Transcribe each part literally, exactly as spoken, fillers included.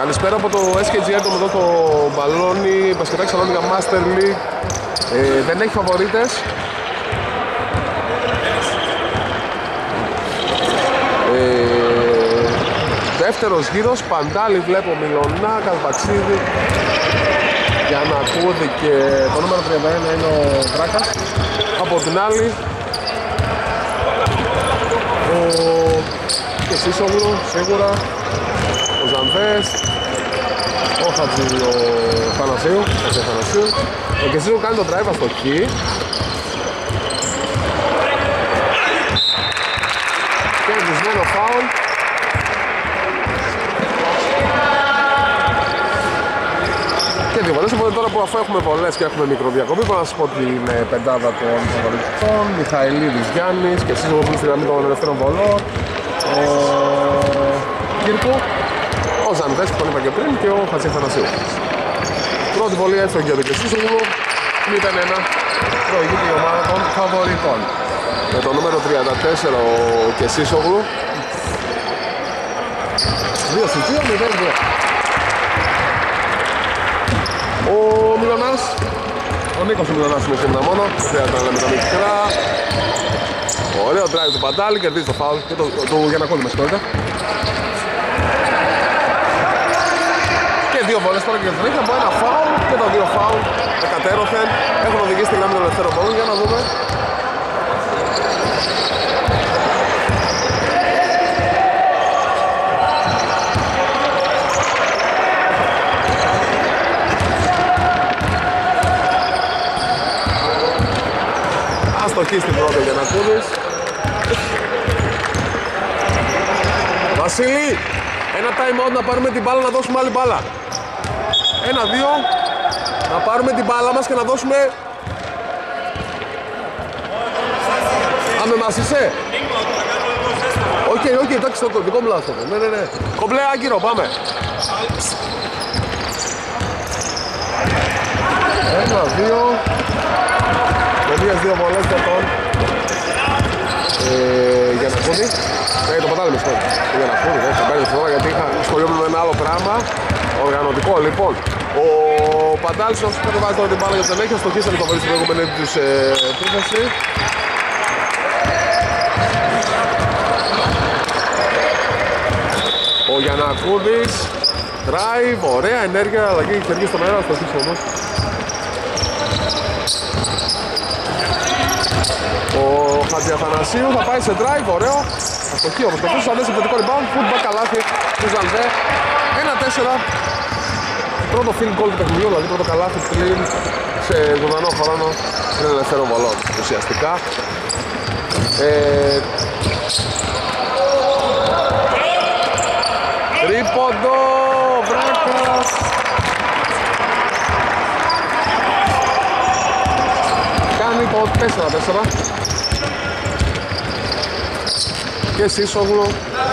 Καλησπέρα από το ες κέι τζι Atom εδώ στο μπαλόνι, μπασκετάκι Σαλόνικα Master League. Ε, δεν έχει φαβορίτες. Ε, δεύτερος γύρος, Παντάλη βλέπω, Μιλωνά, Καλπαξίδη, Γιαννακούδη και το νούμερο τριάντα ένα είναι ο Βράκας. Από την άλλη ο Κεσίσογλου σίγουρα, ο Ζανδές, ο Χατζη, ο Θανασίου, ο Θανασίου. Ο Κεσίσογλου κάνει το drive αστοχή. Και βυσμένο φάουλ. Και δύο βολές, οπότε τώρα που αφού έχουμε βολές και έχουμε μικροδιακοπή, μπορώ να σας πω ότι είναι πεντάδα των φαβοριτικών. Μιχαηλίδης Γιάννης και εσείς εγώ στη γραμμή των ελευθέρων βολών. Ο Κύρκου, ο Ζανδές που τον είπα και πριν και ο Χατζη Θανασίου. Πρώτη βολή έφτωγε για το Κεσίσογλου, μηδέν ένα, προηγείται η ομάδα των φαβοριτών. Με το νούμερο τριάντα τέσσερα ο Κεσίσογλου. δύο στους δύο, μηδέν δύο. Ο Μιλωνάς, ο Νίκος ο Μιλωνάς είναι σήμερα μόνο, δεν χρειάζεται να λέμε τα μικρά. Ωραίο drive του Παντάλη, κερδίζει το φάουλ και το, του Γιαννακόλη, με συγχωρείτε. Και δύο βόλες τώρα και συνέχεια από ένα φάουλ και τα δύο φάουλ εκατέρωθεν έχουν οδηγήσει στη γραμμή των ελευθέρων βολών. Για να δούμε. Αστοχή στην πρώτη για να κούδεις. Βασίλη, ένα time out να πάρουμε την μπάλα, να δώσουμε άλλη μπάλα. Ένα, δύο, να πάρουμε την μπάλα μας και να δώσουμε. Άμε μας είσαι. Οκ, οκ, εντάξει, το δικό μου λάθος. Ναι, ναι, ναι. Κομπλέ, άγκυρο, πάμε. Ένα, δύο. Τελείας δύο βολές για τον ε, Γιαννακούδη. Ε, το Παντάλη με συγχωρεί. Το Γιαννακούδη, δεν θα παίρνει φορά γιατί είχα σχολιόμουν με ένα άλλο πράγμα. Οργανωτικό, λοιπόν. Ο Παντάλης όσο κατεβάζει τώρα την μπάλα για τον έχει, αστοχίσανε το βολή στην προηγούμενη τους επίθεση. Ο Γιαννακούδης, drive, ωραία ενέργεια, αλλαγή έχει κερδίσει στον αέρα, αστοχίσει όμως. Ο Χατζιαθανασίου θα πάει σε drive, ωραίο. Αστοχή όμως, καθώς θα δέσει επιθετικό rebound, footback καλάθι του Ζανδέ. ένα τέσσερα. Πρώτο field goal του παιχνιδιού, δηλαδή πρώτο καλάθι πλην σε ζωντανό χρόνο στην ελευθερών βολών, ουσιαστικά. Ε... Τρίποντο, Βράκας. Κάνει το τέσσερα τέσσερα. Και Σίσογλου.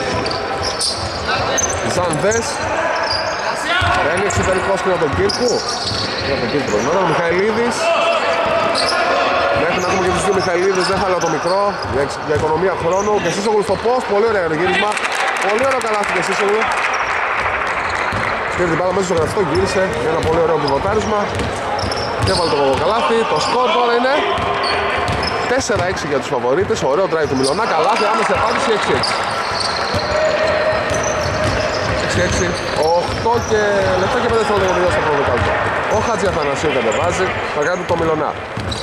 Ζανδές. Παίρνει εξωτερικός και από τον Κύρκου. Για τον Κύρκου προηγούμενα. Ο Μιχαηλίδης. Μέχρι να έχουμε και τους δύο Μιχαηλίδες, δεν θα λέω το μικρό. Για, για οικονομία χρόνου. Και Σίσογλου στο post. Πολύ ωραίο γύρισμα. Πολύ ωραίο καλάθι και Σίσογλου. Πήρε την μπάλα μέσα στο γραφτό, γύρισε για ένα πολύ ωραίο πιβοτάρισμα. Και έβαλε το καλάθι. Το σκορ τώρα είναι τέσσερα έξι για τους φαβορίτες. Ωραίο drive του Μιλωνά. Καλάθι, άμεση απάντηση έξι έξι. έξι έξι. οκτώ και λεπτά και πέντε δευτερόλεπτα για στο πρώτο κάλτο. Ο Χατζιαθανασίου κατεβάζει. Θα κάνει το Μιλωνά.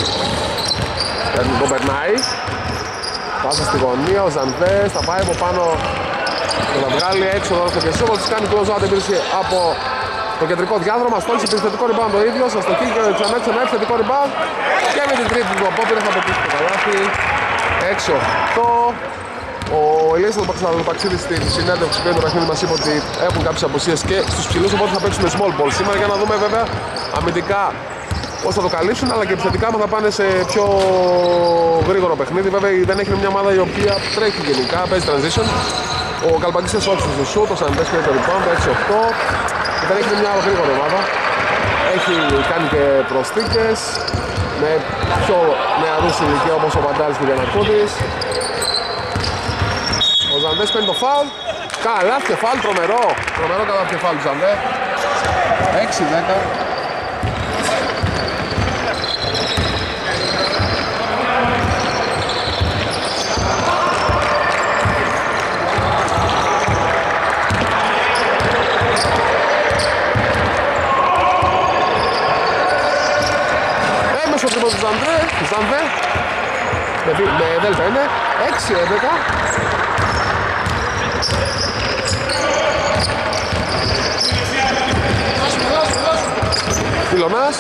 Το περνάει. Πάσα στη γωνία. Ο Ζανδές θα πάει από πάνω. Και θα βγάλει έξω εδώ στο κεσί. Όπως κάνει close out εμπειρήση από το κεντρικό διάδρομα. Στόλισε επιθετικό rebound ο ίδιος. Αστοχή και ξανά ξανά επιθετικό rebound. Και με την τρίτη του απόπειρα θα πετύχει το καλάθι. έξι οκτώ. Ο Ηλίας Παξίδης στην συνέντευξη του Ραχίνη μας είπε ότι έχουν κάποιες απουσίες και στους ψηλούς, οπότε θα παίξουμε small ball σήμερα για να δούμε βέβαια αμυντικά πώς θα το καλύψουν, αλλά και επιθετικά θα πάνε σε πιο γρήγορο παιχνίδι. Βέβαια δεν έχει μια ομάδα η οποία τρέχει γενικά, παίζει transition. Ο Καλπαντής έσωξε στο shoot, ο Σαντές και το rebound, έξι οκτώ. Και δεν έχει μια γρήγορη ομάδα. Έχει κάνει και προσθήκες με πιο νεαρούς ηλικία όπως ο Παντάλης και ο Γιαννακούδης. Ο Ζανδές παίρνει το φάουλ Καλά κεφάλι, τρομερό. Τρομερό καλά κεφάλι του Ζανβέ. έξι δέκα. Έμεσο τρίποντο του Ζανβέ. Ζανβέ. Με, με δέλτα είναι. έξι έντεκα. Φιλονάς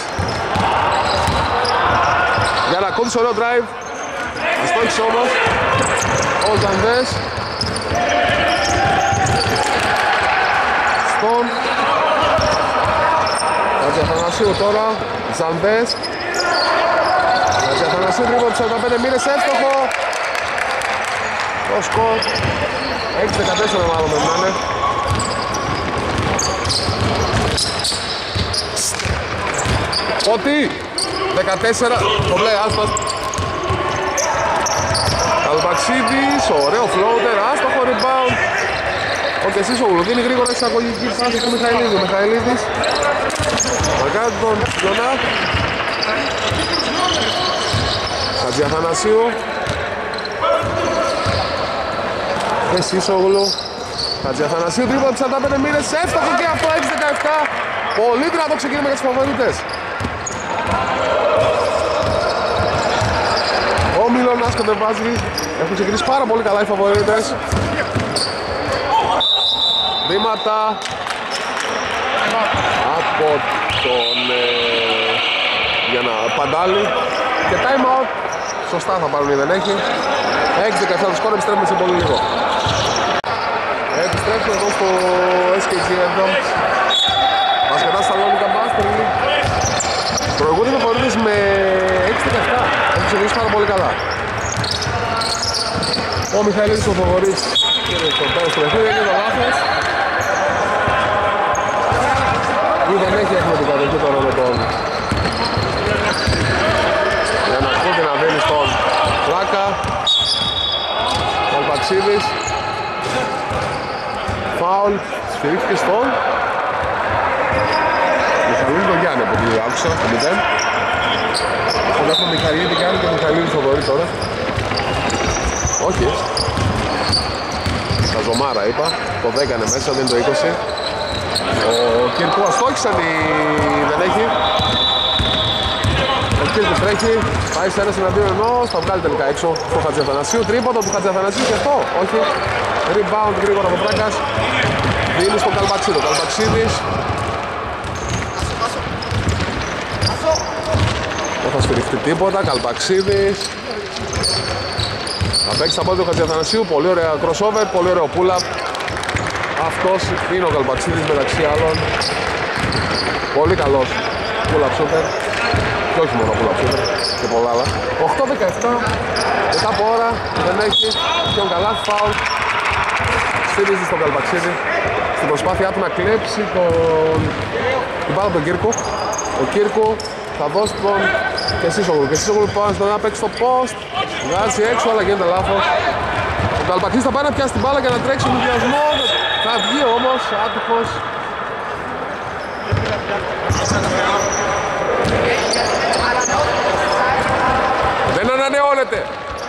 για να κόντισε ωραίο drive. Αστόχησε όμως ο Ζανβές στον Χατζιαθανασίου τώρα. Ζανβές Χατζιαθανασίου τρίποντο σαράντα πέντε μοίρες, εύστοχο. Το σκορ έξι δεκατέσσερα μάλλον πρέπει να είναι. Ότι δεκατέσσερα, το μπλε, άστος. Καλπαξίδης, ωραίο floater, άστοχο rebound. Ο Κεσίσογλου δίνει γρήγορα εξαγωγική φάση του Μιχαηλίδη. Ο Μιχαηλίδης μαρκάρει τον Φιλονά. Χατζιαθανασίου. Κεσίσογλου. Χατζιαθανασίου, τρίποντο σαράντα πέντε μοίρες, εύστοχο και αυτό, έξι δεκαεπτά. Πολύ δυνατό ξεκίνημα για τους φαβορίτες. Ο Μιλωνάς κατεβάζει, έχουν ξεκινήσει πάρα πολύ καλά οι φαβορίτες. Βήματα από τον ε, για να Παντάλη και time out. Σωστά θα πάρουν ή δεν έχει. έξι δεκαεπτά το σκορ, επιστρέφουμε σε πολύ λίγο. Επιστρέφουμε εδώ στο ες κέι τζι εδώ. Μπασκετά Σαλόνικα Master League. Προηγούνται οι φαβορίτες με έξι δεκαεπτά. Έχουν ξεκινήσει πάρα πολύ καλά. Ο Μιχαηλίδης ο φαβορίτης και στο τέλος του παιχνίδι είναι το λάθος. Ή δεν έχει, έχουμε την κατοχή τώρα με τον για να ακούτε να δίνει στον Πλάκα. Καλπαξίδης. Φάουλ, σφυρίχθηκε στον Μιχαηλίδη τον Γιάννη από την άκουσα, το μηδέν. Οπότε έχουμε Μιχαηλίδη Γιάννη και Μιχαηλίδη φαβορί τώρα. Όχι. Τα Ζωμάρα είπα, το δέκα είναι μέσα, δεν είναι το είκοσι. Ο Κύρκου αστόχησαν η... δεν έχει. Ο Κύρκου τρέχει, πάει σε ένα εναντίον ενός, θα βγάλει τελικά έξω στο Χατζιαθανασίου. Τρίποντο του Χατζιαθανασίου και αυτό, όχι. Rebound γρήγορα από Πράγκας. Δίνει στον Καλπαξίδη, ο Καλπαξίδης. Δεν θα σφυριχτεί τίποτα, Καλπαξίδης. Θα παίξει τα πόδια του Χατζιαθανασίου, πολύ ωραία crossover, πολύ ωραίο pull-up. Αυτός είναι ο Καλπαξίδης μεταξύ άλλων. Πολύ καλός pull-up shooter. Και όχι μόνο pull-up shooter, και πολλά άλλα. οκτώ δεκαεπτά, μετά από ώρα, δεν έχει, και ο Καλάθ foul. Στηρίζει στον Καλπαξίδη στην προσπάθειά του να κλέψει τον... την μπάλα από τον Κύρκο. Ο Κύρκο θα δώσει τον Κεσίσογλου. Κεσίσογλου πάει στον να παίξει στο post. Βγάζει έξω, αλλά γίνεται λάθος. Ο Καλπαξίδης θα πάει να πιάσει την μπάλα για να τρέξει τον διασμό. Θα βγει όμως, άτυχος. Δεν ανανεώνεται.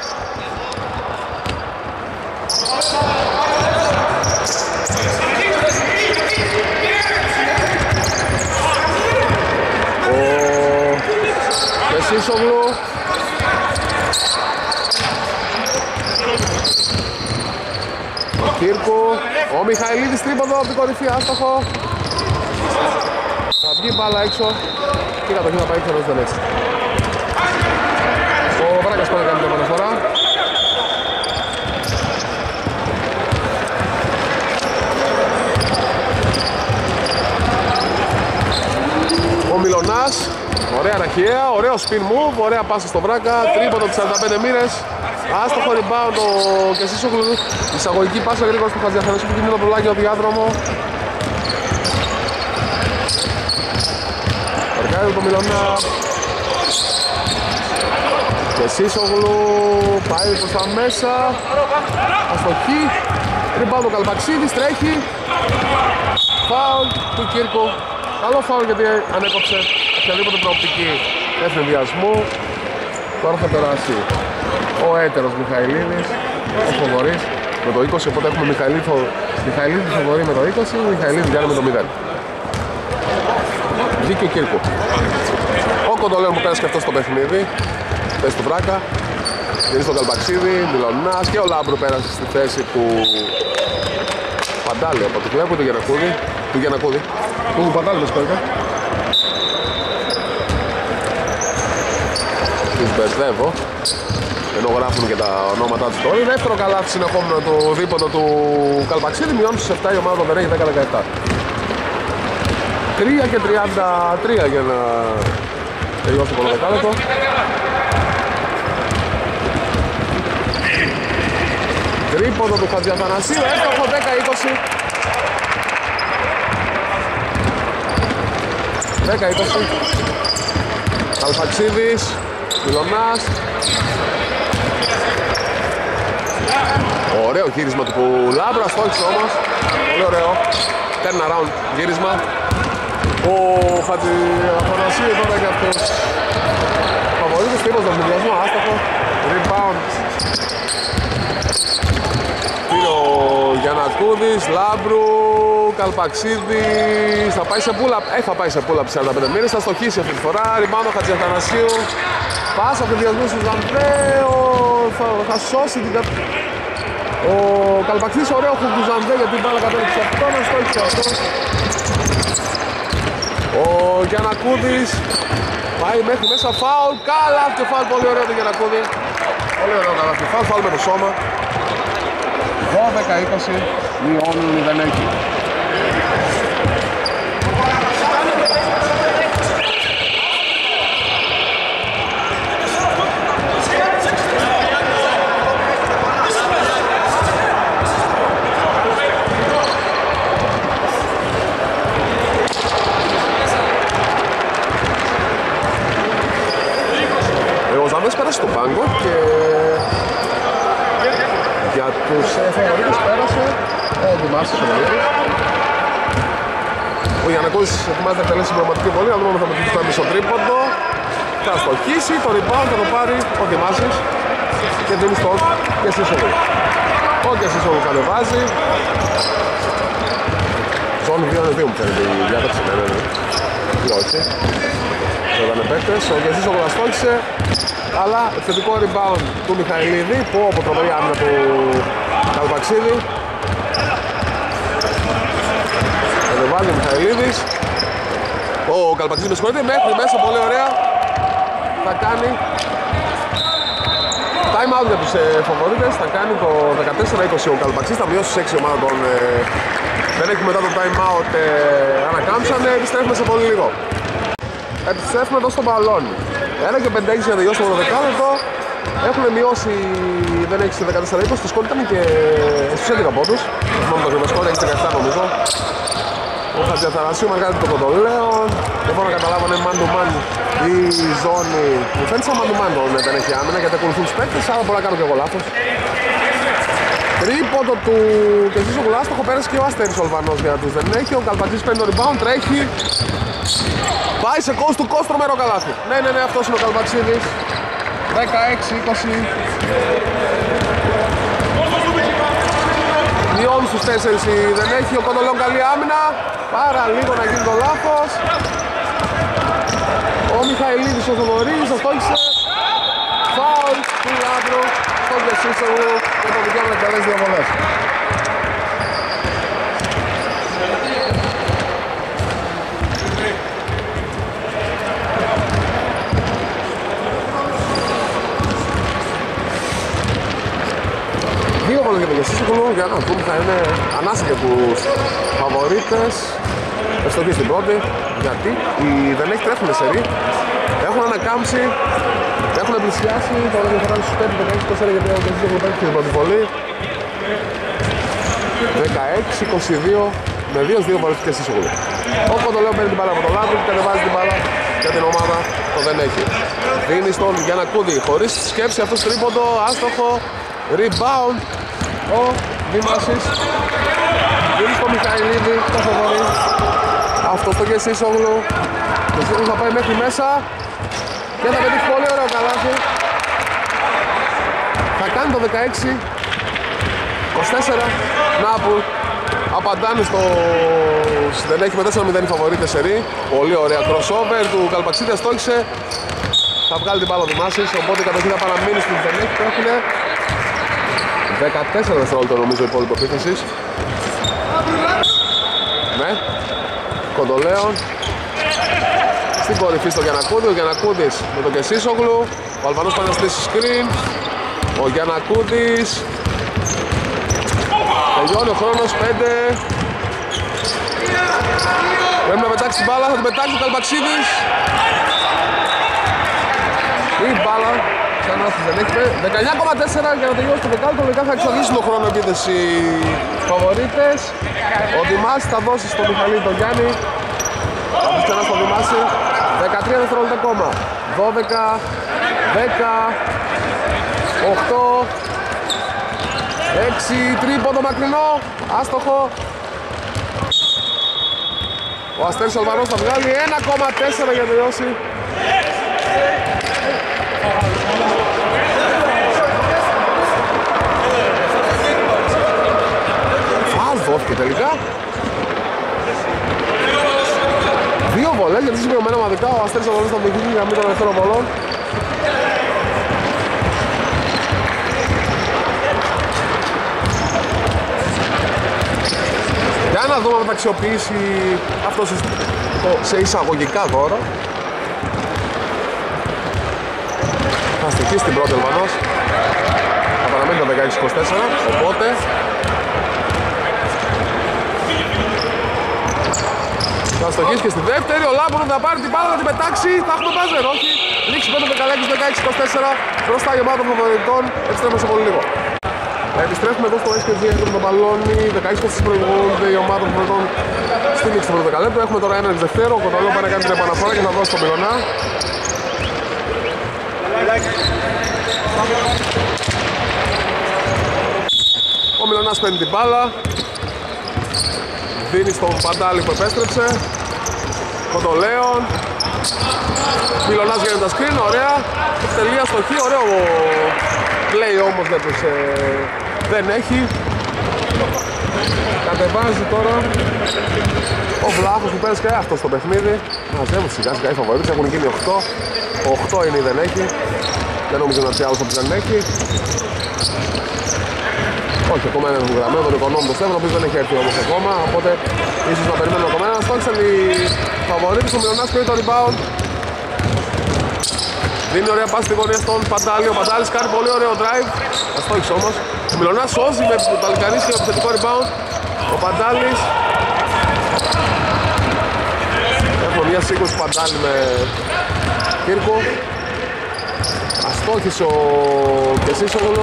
Ο Κεσίσογλου. Ο Κύρκου. Ο Μιχαηλίδης τρίποντο από την κορυφή, άστοχο. Θα βγει μπάλα έξω. Και η κατοχή θα πάει ξανά δεν έτσι. Ο Βράγκας πάλι κάνει την επαναφορά. Ο Μιλωνάς, ωραία ραχιαία, ωραίο spin move, ωραία πάσα στο Βράγκα, τρίποντο από τις σαράντα πέντε μοίρες. Άστοχο rebound ο Κεσίσογλου, εισαγωγική πάσα γρήγορα στο Χατζιαθανασίου που κινεί το πουλάκι ο διάδρομο. Παρκάρει το Μιλωνά. Κεσίσογλου πάει προς τα μέσα. Αστοχή. Rebound ο Καλπαξίδης, τρέχει. Φάουλ του Κύρκου. Καλό φάουλ γιατί ανέκοψε οποιαδήποτε προοπτική ευνηδιασμού. Τώρα θα περάσει ο έτερος Μιχαηλίδης, ο Θοδωρής με το είκοσι, οπότε έχουμε Μιχαηλίδη Θοδωρή με το είκοσι, Μιχαηλίδη Γιάννη με το μηδέν. Βγήκε ο Κύρκου. Ο Κοντολέων που πέρασε και αυτό στο παιχνίδι, πέσει του Βράκα. Γυρίζει στον Καλπαξίδη, Μιλονάς και ο Λάμπρου πέρασε στη θέση του Παντάλη, από το βλέπω, του Γιανακούδη. Του Γιανακούδη. Του Παντάλη με συγχωρείτε. Τους μπερδεύω, ενώ γράφουν και τα ονόματά τους τώρα. Δεύτερο καλάθι συνεχόμενο του δίποτο του Καλπαξίδη, μειώνει στους επτά η ομάδα των έχει δέκα δεκαεπτά. τρία και τριάντα τρία για να τελειώσει το ποδοδεκάλεπτο. Τρίποντο του Χατζιαθανασίου, εύστοχο δέκα είκοσι. δέκα είκοσι. Καλπαξίδης, Μιλονάς. Ωραίο γύρισμα του Λάμπρα, αστόχησε όμως. Πολύ ωραίο. Turn around γύρισμα. Ο Χατζιαθανασίου τώρα για τους φαβορίτες, τύπος τον συνδυασμό, άστοχο. Rebound. Πήρε ο Γιανακούδης, Λάμπρου, Καλπαξίδης, θα πάει σε πούλα, ε, θα πάει σε πούλα από σαράντα πέντε μήνες, θα στοχίσει αυτή τη φορά. Rebound ο Χατζιαθανασίου, πάσα από διασμού του Ζανδέο, θα, θα σώσει την κατ... Ο Καλπαξίδης ωραίο χουκ του Ζανδέ γιατί την μπάλα κατέληξε αυτό, να στόχισε αυτό. Ο Γιανακούδης πάει μέχρι μέσα, φάουλ, καλά και φάουλ, πολύ ωραίο το Γιανακούδη. Πολύ ωραίο καλά και φάουλ, φάουλ με το σώμα. δώδεκα είκοσι, μειώνουν μηδέν εκεί. Ο Ζανδές πέρασε στον πάγκο και για τους φαβορίτες πέρασε ο Δημάσης ο Μαλίδης. Ο Γιαννακούδης ετοιμάζεται να εκτελέσει πραγματική βολή, να δούμε αν θα μετρήσει το μισό τρίποντο. Θα στοχίσει, το rebound θα το πάρει ο Δημάσης και δίνει στον Κεσίσογλου. Ο Κεσίσογλου κατεβάζει. Ζώνη δύο δύο μου φαίνεται η διάταξη, ναι, ναι, ναι. Ή όχι. Ήταν παίκτες, ο Κεσίσογλου αστόχισε. Αλλά θετικό rebound του Μιχαηλίδη που από τρομερή άμυνα του Καλπαξίδη. Κατεβάζει ο Μιχαηλίδης. Ο Καλπαξίδης με συγχωρείτε, μέχρι μέσα, πολύ ωραία. Θα κάνει time out για τους ε, φαβορίτες, θα κάνει το δεκατέσσερα είκοσι ο Καλπαξίδης, θα μειώσει στους έξι ομάδων των... Ε, δεν έχει μετά το time out ε, ανακάμψανε, επιστρέφουμε σε πολύ λίγο. Επιστρέφουμε εδώ στο μπαλόνι. ένα και πέντε έξι για να τελειώσει το δεκάλεπτο. Έχουν μειώσει, δεν έχει δεκατέσσερα είκοσι, το σκορ ήταν και στους έντεκα πόντους. Θυμάμαι το γρήγορο σκορ, έχει δεκαεπτά νομίζω. Ο Χατζιαθανασίου μαργάζει το Κοντολέον. Δεν μπορώ να καταλάβω αν είναι man to man η ζώνη. Μου φαίνεται σαν man to man τον δεν έχει άμυνα γιατί ακολουθούν τους παίκτες, άρα μπορώ να κάνω και εγώ λάθος. Τρίποντο του Κεσίσογλου, άστοχο, πέρασε και ο Αστέρης ο Αλβανός για να τους δεν έχει. Ο Καλπαξίδης παίρνει το rebound, τρέχει. Πάει σε κόστ του κόστ, τρομερό καλάθι. Ναι, ναι, ναι, αυτός είναι ο Καλπαξίδης. δεκαέξι είκοσι. Μειώνει στους τέσσερις δεν έχει. Ο Κοντολέων καλή άμυνα. Πάρα λίγο να γίνει το λάθος. Ο Μιχαηλίδης ο Θοδωρής, αυτό στόχισε. Φάουλ του Λάμπρου. Στο Κεσίσογλου και το δικαίωμα να εκτελέσει δύο βολές. Δύο βολές για το Κεσίσογλου, για να δούμε θα είναι ανάσα για τους φαβορίτες. Ευστοχή στην πρώτη, γιατί οι δεν έχει τρέφουνε σερί. Έχουν ανακάμψει, έχουν πλησιάσει, τώρα δεν θα στους πέντε δεκαέξι είκοσι γιατί ο Κεσίσογλου παίξει την πρώτη βολή. δεκαέξι είκοσι δύο με δύο δύο βολές του Κεσίσογλου. Ο Κοντολέων παίρνει την μπάλα από το Λάμπρου και κατεβάζει την μπάλα για την ομάδα το δεν έχει. Δίνει στον Γιαννακούδη, χωρίς σκέψη αυτός τρίποντο, άστοχο, rebound ο Δήμασης. Δίνει στο Μιχαηλίδη, το Θοδωρή. Αυτό στο Κεσίσογλου. Και Κεσίσογλου θα πάει μέχρι μέσα. Και θα πετύχει πολύ ωραίο καλάθι. Θα κάνει το δεκαέξι είκοσι τέσσερα. Να που απαντάνε στο... Δεν έχει με τέσσερα μηδέν οι φαβορίτες σερί. Πολύ ωραία crossover του Καλπαξίδη, αστόχησε. Θα βγάλει την μπάλα ο Δημάσης, οπότε η κατοχή θα παραμείνει στην Βενέχη που έχουν δεκατέσσερα δευτερόλεπτα νομίζω υπόλοιπο επίθεσης. Ναι, Κοντολέων. Στην κορυφή στο Γιαννακούδη, ο Γιαννακούδης με τον Κεσίσογλου. Ο Αλβανός πάει να στήσει screen. Ο Γιαννακούδης. Τελειώνει ο χρόνος, πέντε. Πρέπει να πετάξει την μπάλα, θα την πετάξει ο Καλπαξίδης. Η μπάλα ξανά στις δεν έχει δεκαεννιά κόμμα τέσσερα για να τελειώσει το δεκάλεπτο. Λογικά θα εξοδήσει το χρόνο επίθεση φαβορίτες. Ο Δημάσης θα δώσει στο Μιχαλή τον Γιάννη. Θα πει ξανά στο Δημάση. δεκατρία δευτερόλεπτα ακόμα. δώδεκα, δέκα, οκτώ, έξι, τρίποντο μακρινό, άστοχο. Ο Αστέρης Αλβανός θα βγάλει ένα κόμμα τέσσερα για να τελειώσει. Φάουλ δόθηκε τελικά. Δύο βολές γιατί συγκεκριμένα ομαδικά ο Αστέρης Αλβανός θα βγει για μην των ελευθέρων βολών. Για να δούμε αν θα αξιοποιήσει αυτό σε εισαγωγικά δώρο. Θα στοιχίσει την πρώτη Αλβανός. Θα παραμένει το δεκαέξι είκοσι τέσσερα, οπότε θα στοχίσει και στη δεύτερη. Ο Λάμπρον θα πάρει την μπάλα, θα την πετάξει. Θα έχουμε μπάζερ, όχι. Λήξη πέντε δεκαέξι δεκαέξι είκοσι τέσσερα. Μπροστά η ομάδα των φαβοριτών. Επιστρέφουμε σε πολύ λίγο. Επιστρέφουμε εδώ στο ες κέι τζι Έντρον τον Μπαλόνι. δεκαέξι είκοσι προηγούνται η ομάδα των φαβοριτών στη λήξη του πρώτου δεκαλέπτου. Έχουμε τώρα ένα δευτέρο. Ο Κοντολό πάει να κάνει την επαναφορά και θα δώσει τον Μιλωνά. Ο Μιλωνάς παίρνει την μπάλα. Δίνει στον Παντάλη που επέστρεψε. Κοντολέων. Μιλωνάς βγαίνει τα screen, ωραία. Τελεία στοχή, ωραίο play όμως για τους ε, δεν έχει. Κατεβάζει τώρα ο Βλάχος που πέρασε και αυτό στο παιχνίδι. Μαζεύουν σιγά σιγά οι φαβορίτες, έχουν γίνει οκτώ. οκτώ είναι η δεν έχει. Δεν νομίζω να άλλος από δεν έχει. Όχι, ακόμα έναν γραμμένο τον οικονόμο του Στέφανο, ο οποίος δεν έχει έρθει όμως ακόμα, οπότε ίσως να περιμένουμε ακόμα έναν. Στόχισαν οι φαβορίτες, ο Μιλωνάς πήρε το rebound. Δίνει ωραία πάση στη γωνία στον Παντάλη, ο Παντάλης κάνει πολύ ωραίο drive. Αστόχισε όμως. Ο Μιλωνάς σώζει με το ταλικαρίσιο επιθετικό rebound. Ο Παντάλης. Έχω μια σύγκρουση Παντάλη με Κύρκο. Αστόχισε ο Κεσίσογλου.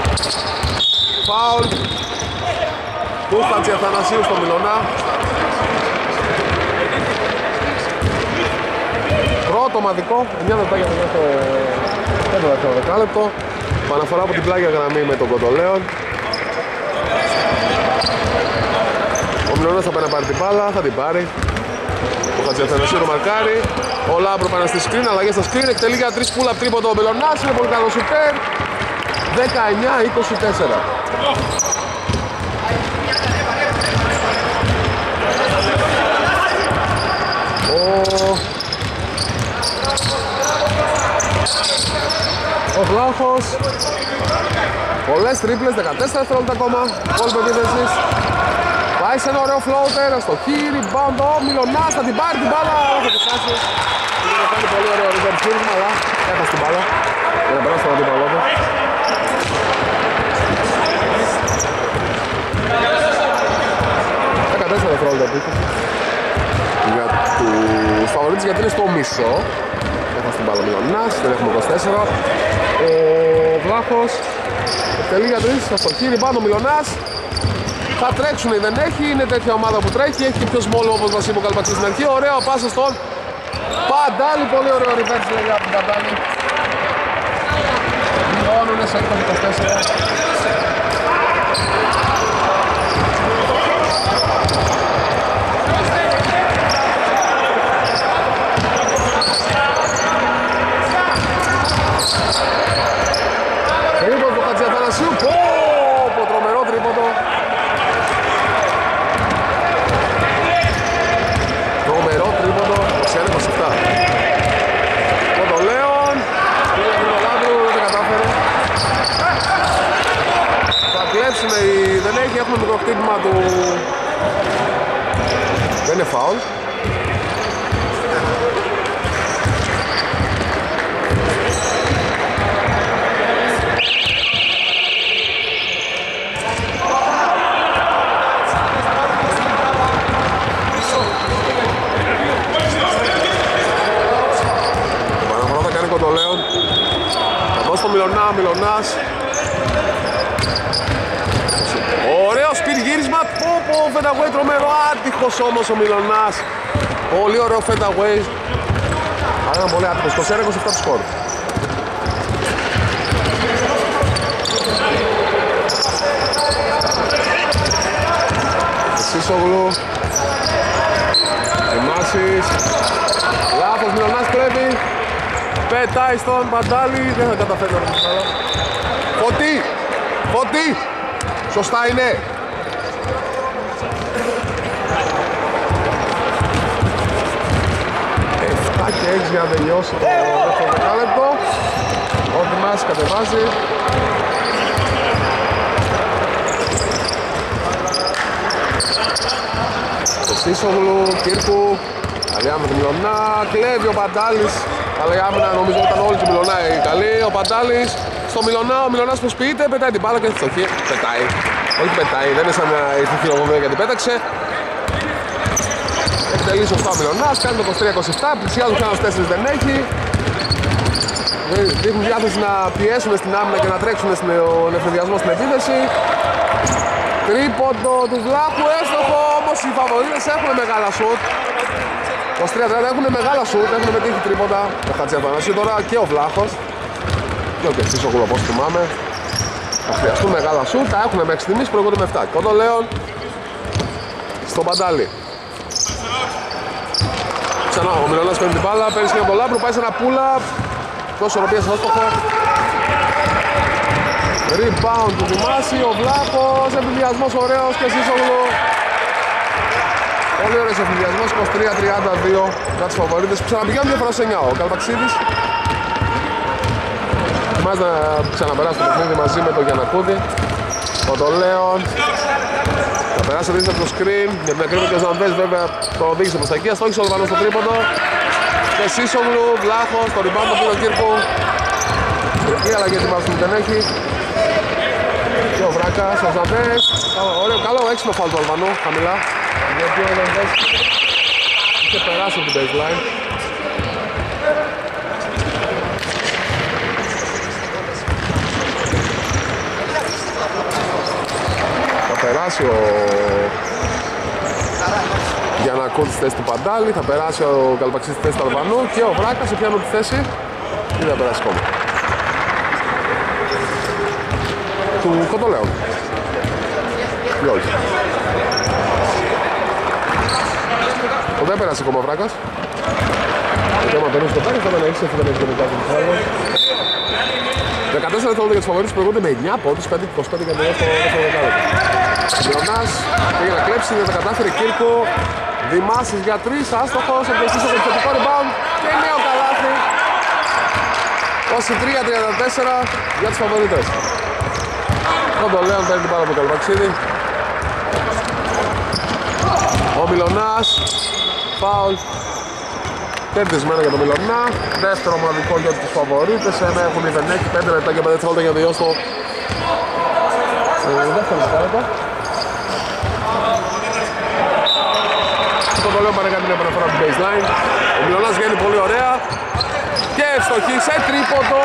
Φάουλ του Χατζιαθανασίου στο Μιλωνά. Πρώτο ομαδικό, εννιά λεπτά για το δεύτερο δεκάλεπτο. Παναφορά από την πλάγια γραμμή με τον Κοντολέον. Ο Μιλωνάς θα πάει να πάρει την μπάλα, θα την πάρει. Ο Χατζιαθανασίου το μαρκάρει. Ο Λάμπρο πάει να στη screen, αλλαγές στα screen. Εκτελεί για τρεις pull-up τρίποντο ο Μιλωνάς, είναι πολύ καλό σουτέρ. δεκαεννιά είκοσι τέσσερα. Ο Βλάχος. Πολλές τρίπλες, δεκατέσσερα δευτερόλεπτα ακόμα. Κόλπο επίθεσης. Πάει σε ένα ωραίο floater, στο χείρι, rebound, ο Μιλωνάς θα την πάρει την μπάλα. Θα τη χάσει. Θα κάνει πολύ ωραίο reverse swing, αλλά έχασε την μπάλα. Για να περάσει τον αντίπαλό του. δεκατέσσερα δευτερόλεπτα επίθεση. Για τους φαβορίτες γιατί είναι στο μισό. Έχασε την μπάλα ο Μιλωνάς, δεν έχουμε είκοσι τέσσερα. Ο Βλάχος εκτελεί για τρεις, θα στο χείρι, πάνω ο Μιλωνάς. Θα τρέξουν ή δεν έχει, είναι τέτοια ομάδα που τρέχει, έχει και πιο small όπως μας είπε ο Καλπαξής στην αρχή. Ωραία πάσα στον Παντάλη, πολύ ωραίο reverse λέγει από τον Παντάλη. Μειώνουνε σε είκοσι είκοσι τέσσερα. μικρό χτύπημα του... Δεν είναι φάουλ. Θα δώσει το Μιλωνά, ο Μιλωνάς. Ωραίο σπιρ-γύρισμα. Πω πω, φενταγουέι τρομερό. Άτυχος όμως ο Μιλωνάς. Πολύ ωραίο φενταγουέι. Αλλά ήταν πολύ άτυχος. είκοσι ένα είκοσι επτά το σκορ. Σίσογλου. Δημάσης. Λάθος, Μιλωνάς πρέπει. Πετάει στον Παντάλη, δεν θα καταφέρει να ρωτήσει άλλο. Φωτί! Φωτί! Σωστά είναι! Εφτά και έξι για να τελειώσει το δεύτερο δεκάλεπτο. Ο Δημάσης κατεβάζει. Το Σίσογλου, Κύρκου. Καλή άμυνα του Μιλωνά, κλέβει ο Παντάλης. Καλή άμυνα, νομίζω ήταν όλοι του Μιλωνά οι καλοί. Ο Παντάλης στο Μιλωνά, ο Μιλωνάς προσποιείται, πετάει την μπάλα και στη στοχή. Πετάει, όχι πετάει, δεν είναι σαν να ήρθε χειροβοβία γιατί πέταξε. Επιτελεί σωστά ο Μιλωνάς, κάνει το είκοσι τρία είκοσι επτά, πλησιάζουν πια στους τέσσερις δεν έχει. Δείχνουν διάθεση να πιέσουν στην άμυνα και να τρέξουν στον ευθυνδιασμό στην επίθεση. Τρίποντο του Βλάχου, έστοχο, όμως οι φαβορίτες έχουν μεγάλα σουτ. είκοσι τρία τριάντα έχουν μεγάλα σουτ, έχουν πετύχει τρίποντα. Ο Χατζιαθανασίου τώρα και ο Βλάχος. Και ο Κεσίσογλου όπως θυμάμαι. Θα χρειαστούν μεγάλα σουτ, τα έχουν μέχρι στιγμής, προηγούνται με επτά. Κοντολέον στον Παντάλη. Ξανά ο Μιλωνάς παίρνει την μπάλα, παίρνει και τον Λάμπρου, πάει σε ένα πούλα. Τόσο οροπία σε άστοχο. Rebound του Δημάση, ο Βλάχος, εμφυδιασμός ωραίος και Σίσογλου. Πολύ ωραίος εμφυδιασμός, είκοσι τρία τριάντα δύο για τους φαβορίτες που ξαναπηγαίνουν δύο φορά σε εννιά. Ο Καλπαξίδης ετοιμάζει να ξαναπεράσει το παιχνίδι μαζί με τον Γιαννακούδη. Ο Ντολέον θα περάσει δίπλα από το screen, για την ακρίβεια και ο Ζανβές βέβαια το οδήγησε προς τα εκεί, αστόχησε ο Λιβανός στο τρίποντο. Και Σίσογλου, Βλάχος, το rebound του πήρε ο Κύρκου. Η αλλαγή ετοιμάζει που δεν έχει. Και ο Βράκας, ο Ζανβές. Ωραίο, καλό έξυπνο φάουλ του Αλβανού, χαμηλά. Γιατί ο Ζανβές είχε περάσει από την baseline. Θα περάσει ο Γιαννακούδης στη θέση του Παντάλη, θα περάσει ο Καλπαξής στη θέση του Αλβανού και ο Βράκας σε πιάνω τη θέση ή δεν θα περάσει ακόμα. Του Κοντολέον. Ή όχι. Ο δεν πέρασε ακόμα ο Βράκας. Και άμα περνούσε το Βράκας θα να έχεις αυτή την ευκαιρία του Βράκας. δεκατέσσερα δευτερόλεπτα για τους φαβορίτες προηγούνται με εννιά πόντους, πέντε είκοσι πέντε για το δεύτερο δεκάλεπτο. Λεωνάς πήγε να κλέψει, δεν τα κατάφερε Κύρκο. Δημάσης για τρεις, άστοχος, εμπιστής από το θετικό rebound και νέο καλάθι. είκοσι τρία τριάντα τέσσερα για τους φαβορίτες. Κοντολέον παίρνει την μπάλα από τον Καλπαξίδη. Ο Μιλωνάς, φάουλ. Κερδισμένο για τον Μιλωνά. Δεύτερο μοναδικό για τους φαβορίτες. Ένα έχουν ή δεν έχει. πέντε λεπτά και πέντε δευτερόλεπτα για να τελειώσει το δεύτερο δεκάλεπτο. Το λέω παρακάτω την επαναφορά του baseline. Ο Μιλωνάς βγαίνει πολύ ωραία. Και ευστοχή σε τρίποντο.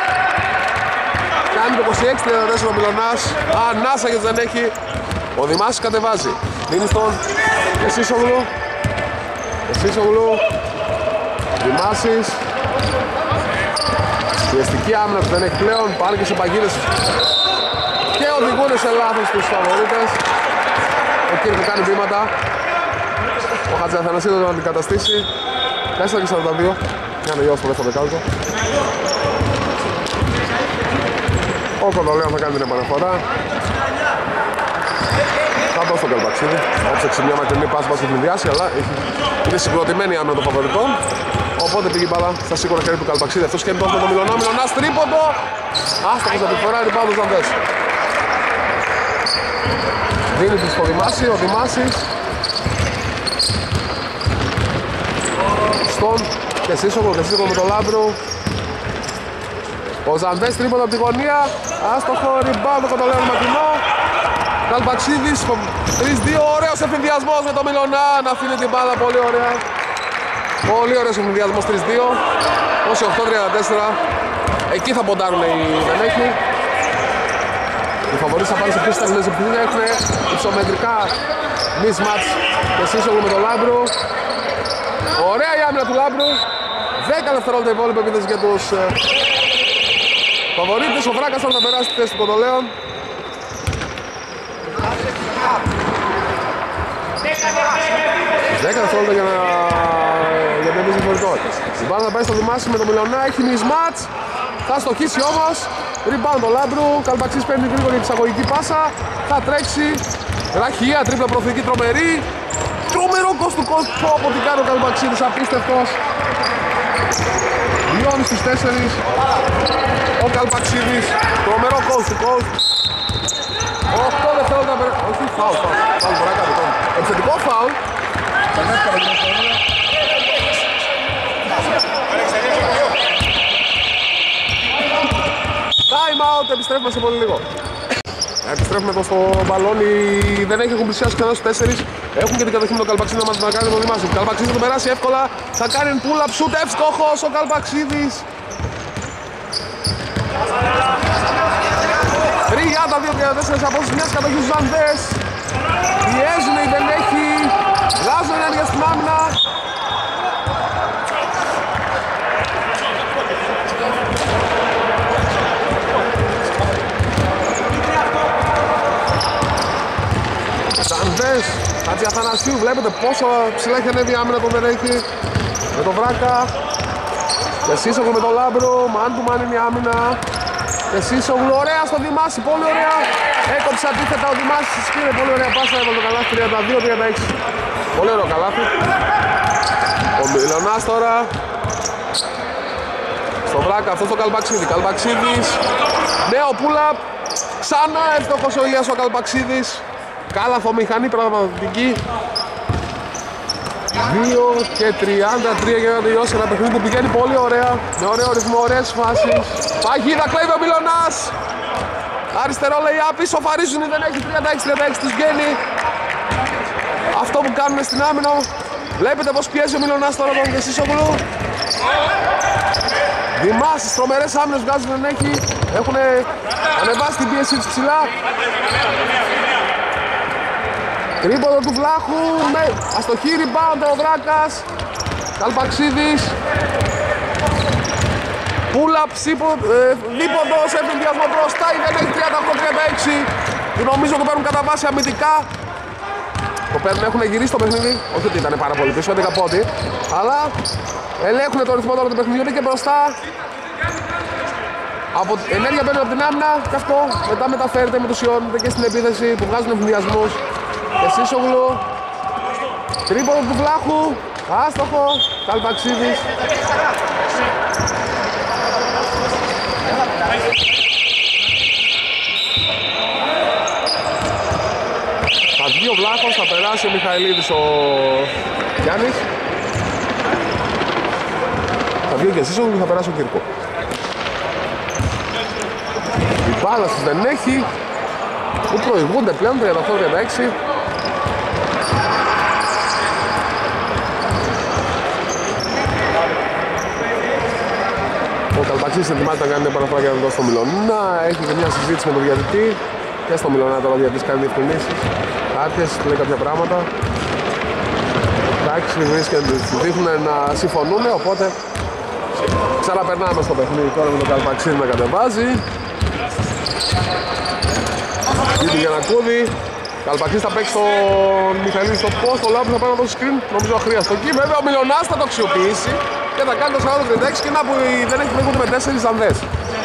Κάνει το είκοσι έξι τριάντα τέσσερα ο Μιλωνάς. Ανάσα γιατί δεν έχει. Ο Δημάσης κατεβάζει. Δίνει στον Κεσίσογλου. Κεσίσογλου. Δημάσης. Πιεστική άμυνα που δεν έχει πλέον. Πάνε και σε παγίδες. Και οδηγούν σε λάθος τους φαβορίτες. Ο Κύρκο κάνει βήματα. Ο Χατζιαθανασίου θα τον αντικαταστήσει. τέσσερα και σαράντα δύο. Για να τελειώσει το δεύτερο δεκάλεπτο. Ο Κοντολέον θα κάνει την επαναφορά. Θα δώσει τον Καλπαξίδη. Όψεξε μια μακρινή πάση πάση στην διάση, αλλά είναι συγκροτημένη η άμυνα των φαβοριτών. Οπότε πήγε η μπάλα στα σίγουρα χέρια του Καλπαξίδη. Αυτός και τον Μιλωνά. Μιλωνάς τρίποντο. Άστοχος από τη φορά, rebound του Ζανβές. Δίνει του στο Δημάση, ο Δημάσης στον Κεσίσογλου, Κεσίσογλου με τον Λάμπρου. Ο Ζανδές τρίποντο από τη γωνία, άστοχο, rebound το λέω μακρινό. Καλπαξίδης, τρία δύο, ωραίος εφηδιασμός με τον Μιλωνά, να αφήνει την μπάλα, πολύ ωραία. Πολύ ωραίος εφηδιασμός, τρία δύο, είκοσι οκτώ τριάντα τέσσερα. Εκεί θα ποντάρουν οι Δενέχοι. Οι φαβορείς θα πάνε σε πιο σταθμές επιθυμία, έχουν υψομετρικά mismatch και σύσσογλου με τον Λάμπρου. Ωραία η άμυνα του Λάμπρου. δέκα δευτερόλεπτα υπόλοιπη επίθεση για τους ε, φαβορίτες. Ο Βράκας τώρα θα περάσει τη θέση του Κοντολέων. δέκα δευτερόλεπτα για να για την επίσημη φορητότητα. Η μπάλα θα πάει στο Δημάσι με τον Μιλωνά, έχει mismatch. Θα στοχίσει όμως. Rebound το Λάμπρου, Καλπαξής παίρνει γρήγορη εξαγωγική πάσα. Θα τρέξει. Ραχία, τρίπλα προθήκη τρομερή. Τρομερό coast to coast, πω από τι κάνει ο Καλπαξίδης, απίστευτος. Λιώνει στους τέσσερις. Ο Καλπαξίδης, τρομερό coast to coast. οκτώ δευτερόλεπτα πέρα. Όχι, φάουλ, φάουλ. Φάουλ μπορεί να κάνει τώρα. Επιθετικό φάουλ. Time out, επιστρέφουμε σε πολύ λίγο. Επιστρέφουμε εδώ στο μπαλόνι, δεν έχει, έχουν πλησιάσει ξανά στους τέσσερις. Έχουν και την κατοχή με τον Καλπαξίδη να κάνει το Δημάσιο. Ο Καλπαξίδης θα τον περάσει εύκολα, θα κάνει pull-up shoot, εύστοχος ο Καλπαξίδης. τριάντα δύο τριάντα τέσσερα σε απόσταση μιας κατοχής στους Ζανδές. Πιέζουν, δεν έχει, βγάζουν ενέργεια στην άμυνα. Ζανδές, Χατζη Αθανασίου, βλέπετε πόσο ψηλά έχει ανέβει η άμυνα τον Δενέχη. Με τον Βράκα. Και Σίσογλου με τον Λάμπρο, man to man είναι η άμυνα. Και Σίσογλου, ωραία στο Δημάση, πολύ ωραία. Έκοψε αντίθετα ο Δημάσης, πήρε πολύ ωραία πάσα, έβαλε το καλάθι τριάντα δύο τριάντα έξι. Πολύ ωραίο καλάθι. Ο Μιλωνάς τώρα. Στο Βράκα, αυτό στο Καλπαξίδη. Καλπαξίδης, νέο pull-up. Ξανά εύστοχος ο Ηλίας ο Καλπαξίδης. Κάλαθο μηχανή πραγματική. δύο και τριάντα τρία για να τελειώσει ένα παιχνίδι που πηγαίνει πολύ ωραία. Με ωραίο ρυθμό, ωραίες φάσεις. Παγίδα, κλέβει ο Μιλωνάς. Αριστερό λέει άπη, σοφαρίζουν, δεν έχει τριάντα έξι τριάντα έξι τους βγαίνει. Αυτό που κάνουν στην άμυνα. Βλέπετε πως πιέζει ο Μιλωνάς τώρα τον Κεσίσογλου. Δημάσεις, τρομερές άμυνες βγάζουν, δεν έχει. Έχουν ανεβάσει την πίεση τους ψηλά. Τρίποδο του Βλάχου, με αστοχή rebound ο Βράκας. Καλπαξίδης. Pull-up, δίποντος, εφηδιασμό μπροστά, δεν έχει τριάντα οκτώ τριάντα έξι. Που νομίζω το παίρνουν κατά βάση αμυντικά. Το παίρνουν, έχουν γυρίσει το παιχνίδι. Όχι ότι ήταν πάρα πολύ πίσω, έντεκα πόντι. Αλλά ελέγχουν το ρυθμό τώρα του παιχνιδιού και μπροστά. Από ενέργεια παίρνουν από την άμυνα και αυτό μετά μεταφέρεται με τους Ιόνιδε και στην επίθεση που βγάζουν εφηδιασμούς. Και Σίσογλου, τρίποδο του Βλάχου, άστοχο, Καλπαξίδης. Θα βγει ο Βλάχος, θα περάσει ο Μιχαηλίδης ο Γιάννης. Θα βγει και Σίσογλου και θα περάσει ο Κύρκο. Η μπάλα τους δεν έχει, που προηγούνται πλέον τριάντα οκτώ τριάντα έξι. Ο Καλπαξής ετοιμάζεται να κάνει μια παραφορά για να δώσει στο Μιλωνά. Έχει και μια συζήτηση με τον διαιτητή. Και στο Μιλωνά τώρα ο διαιτητής κάνει διευκρινήσεις. Κάποιες, λέει κάποια πράγματα. Εντάξει, βρίσκονται, δείχνουν να συμφωνούν, οπότε ξαναπερνάμε στο παιχνίδι τώρα με τον Καλπαξή να κατεβάζει. Ήδη για να κούδει. Καλπαξής θα παίξει τον Μιχαηλίδη στο post, το Λάμπρου θα πάει να δώσει screen, νομίζω αχρίαστο εκεί. Βέβαια ο Μιλωνάς θα το αξιοποιήσει και θα κάνει το σαράντα τριάντα έξι και να που δεν έχει πληγούνται με τέσσερις Ζανδές.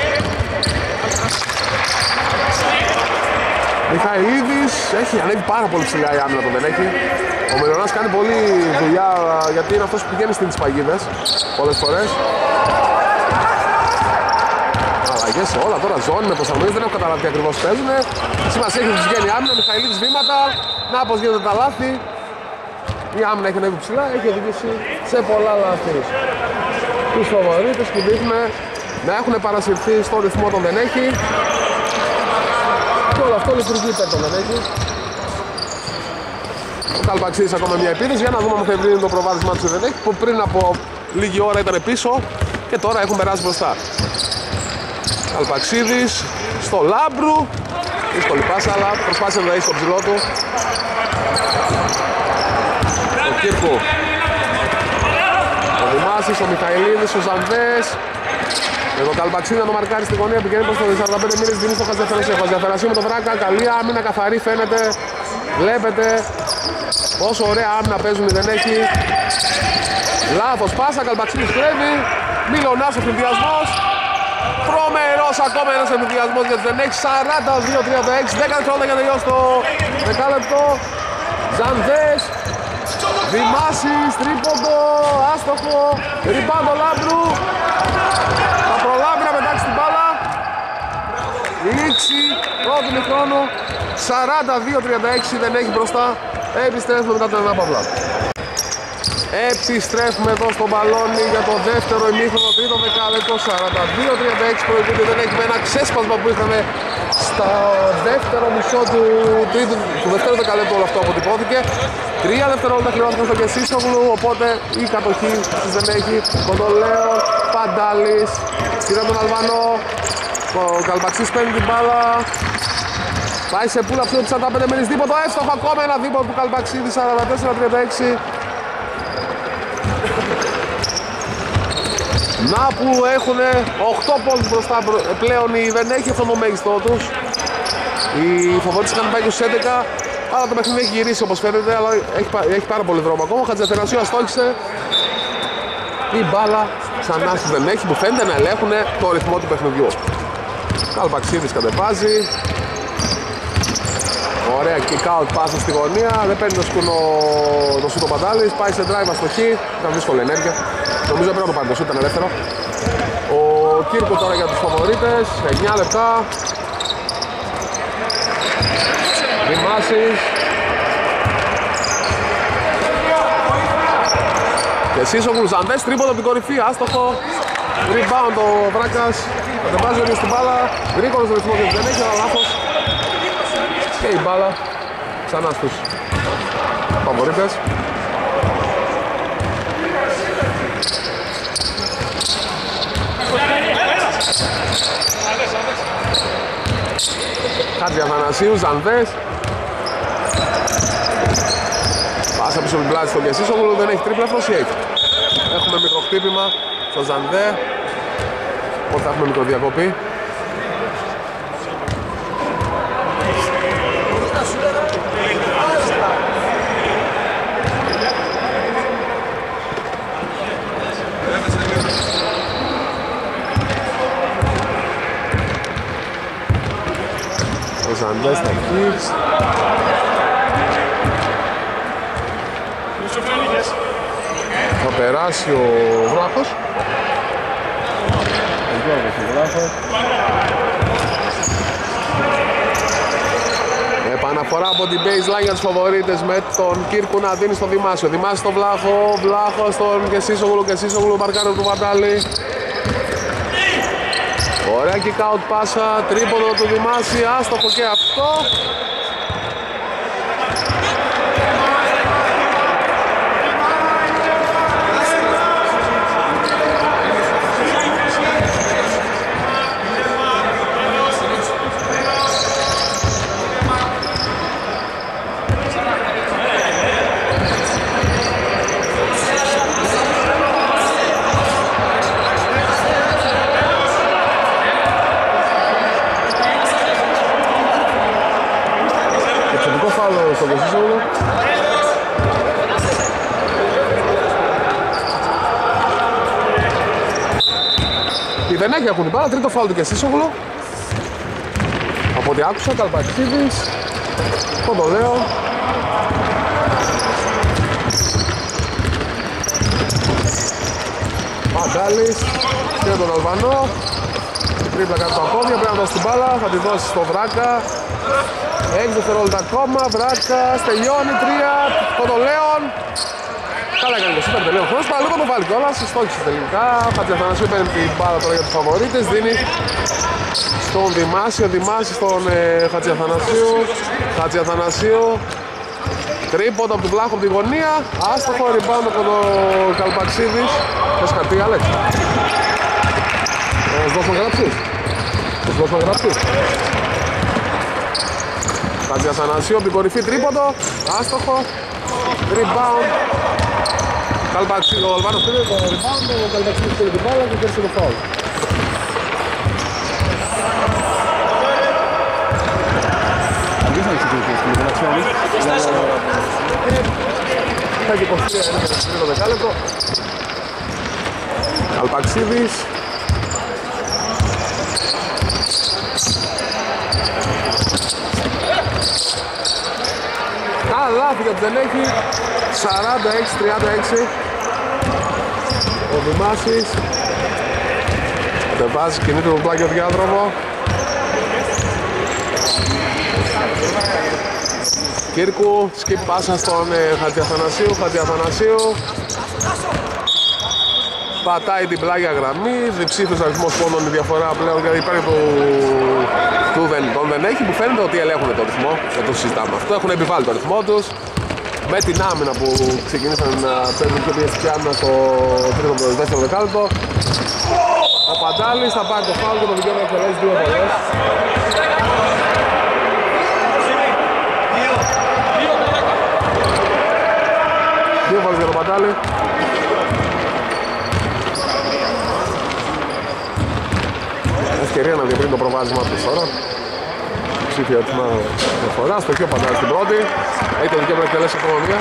Μιχαηλίδης έχει ανέβει πάρα πολύ ψηλά η άμυνα, τον δεν έχει. Ο Μιλωνάς κάνει πολλή δουλειά γιατί είναι αυτός που πηγαίνει στις παγίδες πολλές φορές. Αλλά αλλαγές σε όλα, τώρα ζώνη με προσαρμογές, δεν έχω καταλάβει τι ακριβώς παίζουν. Σημασία έχει τους βγαίνει άμυνα, Μιχαηλίδης βήματα, να πως γίνονται τα λάθη. Η άμυνα έχει ανέβει ψηλά, έχει οδηγήσει σε πολλά λάθη. Τους φαβορίτες που δείχνουν να έχουν παρασυρθεί στο ρυθμό των δεν έχει. Και όλο αυτό λειτουργεί υπέρ των δεν έχει. Ο Καλπαξίδης ακόμα μια επίθεση για να δούμε αν θα βρει το προβάδισμά του δεν έχει, που πριν από λίγη ώρα ήταν πίσω και τώρα έχουν περάσει μπροστά. Καλπαξίδης στο Λάμπρου, δύσκολη πάσα αλλά προσπάθησε να δει στο ψηλό του. Ο Κύρκου, ο Δημάσης, ο Μιχαηλίδης, ο Ζανδές. Με τον Καλπαξίδη να το μαρκάρει στη γωνία, πηγαίνει προς το σαράντα πέντε μήνες, δίνει στο Χατζιαθανασίου. Χατζιαθανασίου με τον Βράκα, καλή άμυνα, καθαρή φαίνεται. Βλέπετε πόσο ωραία άμυνα παίζουν, δεν έχει. Λάθος πάσα, Καλπαξίδης κρέβει. Μιλονάς ο συνδυασμός. Τρομερός ακόμα ένας συνδυασμός για τους δεν έχει. σαράντα δύο τριάντα έξι, δέκα δευτερόλεπτα για να τελειώσει το δεκάλεπτο. Ζανδές, Δημάσης, τρίποντο, άστοχο, ριμπάντο Λάμπρου. Θα προλάβει να πετάξει την μπάλα. Λήξη πρώτου μικρόνου, σαράντα δύο τριάντα έξι, δεν έχει μπροστά. Επιστρέφουμε μετά την ανάπαυλα. Επιστρέφουμε εδώ στο μπαλόνι για το δεύτερο ημίχρονο, τρίτο δεκάλεπτο, σαράντα δύο τριάντα έξι προηγούνται, δεν έχει με ένα ξέσπασμα που είχαμε στο δεύτερο μισό του, τρίτου, του δεύτερου δεκαλέπτου. Όλο αυτό αποτυπώθηκε. Τρία δευτερόλεπτα κληρώθηκαν στο Κεσίσογλου, οπότε η κατοχή της δεν έχει. Κοντολέον, Παντάλης, πήρε τον Αλβανό, ο Καλπαξής παίρνει την μπάλα. Πάει σε πουλα ψηλό του σαράντα πέντε μήνες, δίποτο εύστοχο, ακόμα ένα δίποτο του Καλπαξίδη, σαράντα τέσσερα τριάντα έξι. Να που έχουν οκτώ πόντους μπροστά πλέον, οι δεν έχει αυτό το μέγιστό τους. Οι φοβότες είχαν πάει είκοσι έντεκα, αλλά το παιχνίδι έχει γυρίσει όπως φαίνεται, αλλά έχει, έχει πάρα πολύ δρόμο ακόμα. Ο Χατζιαθανασίου αστόχησε. Η μπάλα ξανά στους δεν έχει, που φαίνεται να ελέγχουν το ρυθμό του παιχνιδιού. Καλπαξίδης κατεβάζει. Ωραία kick out πάσα στη γωνία, δεν παίρνει το σκούνο το σούτο Παντάλης, πάει σε drive αστοχή, ήταν δύσκολη ενέργεια. Νομίζω πρέπει να το πάρει το σούτ, ήταν ελεύθερο. Ο Κύρκο τώρα για τους φαβορίτες, εννιά λεπτά. Δημάσης. Και Σίσογλου Ζανδές, τρίποντο από την κορυφή, άστοχο. Rebound ο Βράκας, κατεβάζει όλη στην μπάλα, γρήγορος ρυθμός δεν έχει, αλλά λάθος. Και η μπάλα ξανά στους φαβορίτες. Χατζιαθανασίου, Ζανδές. Πάσα πίσω την πλάτη στο Κεσίσογλου, δεν έχει τρίπλα, φρόση έχει. Έχουμε μικροκτύπημα στο Ζανδέ. Οπότε θα έχουμε μικροδιακοπή. Ο Ζανδές θα κίξ. Θα περάσει ο Βράχος. Ο Γιώργος ο Βράχος. Επαναφορά από την baseline για τους φαβορίτες με τον Κύρκου να δίνει στο Δημάσιο. Δημάσιο στο Βλάχο, Βλάχο στον Κεσίσογλου, Κεσίσογλου μαρκάρει του Βαντάλη. Ωραία kick out πάσα, τρίποντο του Δημάση, άστοχο και αυτό. Στο Κεσίσογλου. Η δεν έχει ακούνε πάρα, τρίτο φάουλ του Κεσίσογλου. Από ό,τι άκουσα, Καλπαξίδης. Κοντολέο. Παντάλης. Και τον Αλβανό. τρίπλα κάτω τα πόδια, πρέπει να δώσει την μπάλα, θα τη δώσει στο Βράκα. Έξι δευτερόλεπτα ακόμα, Βράκας, τελειώνει, τρία, Κοντολέον. Καλά έκανε το σούπερ, τελείω χρόνος, παραλίγο το βάλει κιόλας, στόχισε τελικά. Χατζιαθανασίου παίρνει την μπάλα τώρα για τους φαβορίτες, δίνει στον Δημάσιο, Δημάσιο στον ε, Χατζιαθανασίου. Χατζιαθανασίου, τρίποντο από την Βλάχο από τη γωνία, άστοχο, rebound από τον Καλπαξίδης. Θες χαρτί, Άλεξ? Θα σου δώσουμε γράψεις? Θα σου δώσουμε γράψεις? Χατζιαθανασίου από την κορυφή, τρίποντο, άστοχο, rebound. Καλπαξίδης, ο Αλβάνος πήρε το rebound, ο Καλπαξίδης πήρε την μπάλα και κέρδισε το φάουλ. Θα έχει είκοσι τρία είναι το δεκάλεπτο. Καλπαξίδης. Καλά, λάθη γιατί δεν έχει. Σαράντα έξι τριάντα έξι. Ο Δημάσης κατεβάζει, κινείται το πλάγιο διάδρομο. Κύρκου, skip πάσα στον ε, Χατζιαθανασίου, Χατζιαθανασίου πατάει την πλάγια γραμμή, διψήφιος αριθμός πόντων η διαφορά πλέον γιατί υπάρχει του, του δεν, τον δεν έχει που φαίνεται ότι ελέγχουν το ρυθμό, δεν το συζητάμε αυτό, έχουν επιβάλει το ρυθμό τους με την άμυνα που ξεκινήσαν να παίρνουν πιο πιεστική άμυνα στο τρίτο το δεύτερο δεκάλεπτο. Ο Παντάλης θα πάρει το φάουλ και το δικαίωμα να εκτελέσει δύο φορές. Δύο φορές για τον Παντάλη. Ευκαιρία να διευρύνει το προβάδισμά του τώρα. Ψήφια αριθμά διαφορά. Στο πιο Παντάλη στην πρώτη. Έχει το δικαίωμα να εκτελέσει ακόμα μία.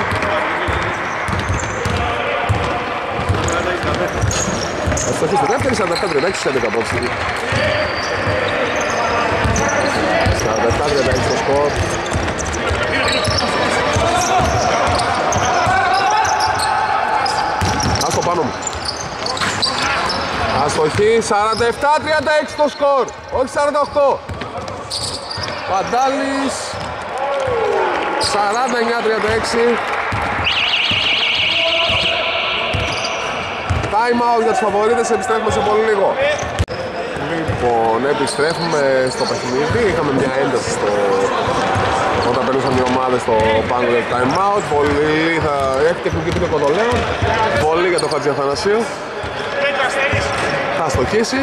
Αυτό έχει στη δεύτερη, σαράντα επτά τριάντα έξι στις έντεκα απόψη. σαράντα επτά τριάντα έξι το σκορ. Ας το πάνω μου. Αστοχή, σαράντα επτά τριάντα έξι το σκορ, όχι σαράντα οκτώ. Παντάλης, σαράντα εννιά τριάντα έξι. Time out για τους φαβορίτες, επιστρέφουμε σε πολύ λίγο. Λοιπόν, επιστρέφουμε στο παιχνίδι, είχαμε μια ένταση στο... όταν περνούσαν οι ομάδες στο πάνω για το time out. Πολύ θα έχει τεχνική πίσω Κοντολέον. Πολύ για το Χατζιαθανασίου. Θα στοχίσει.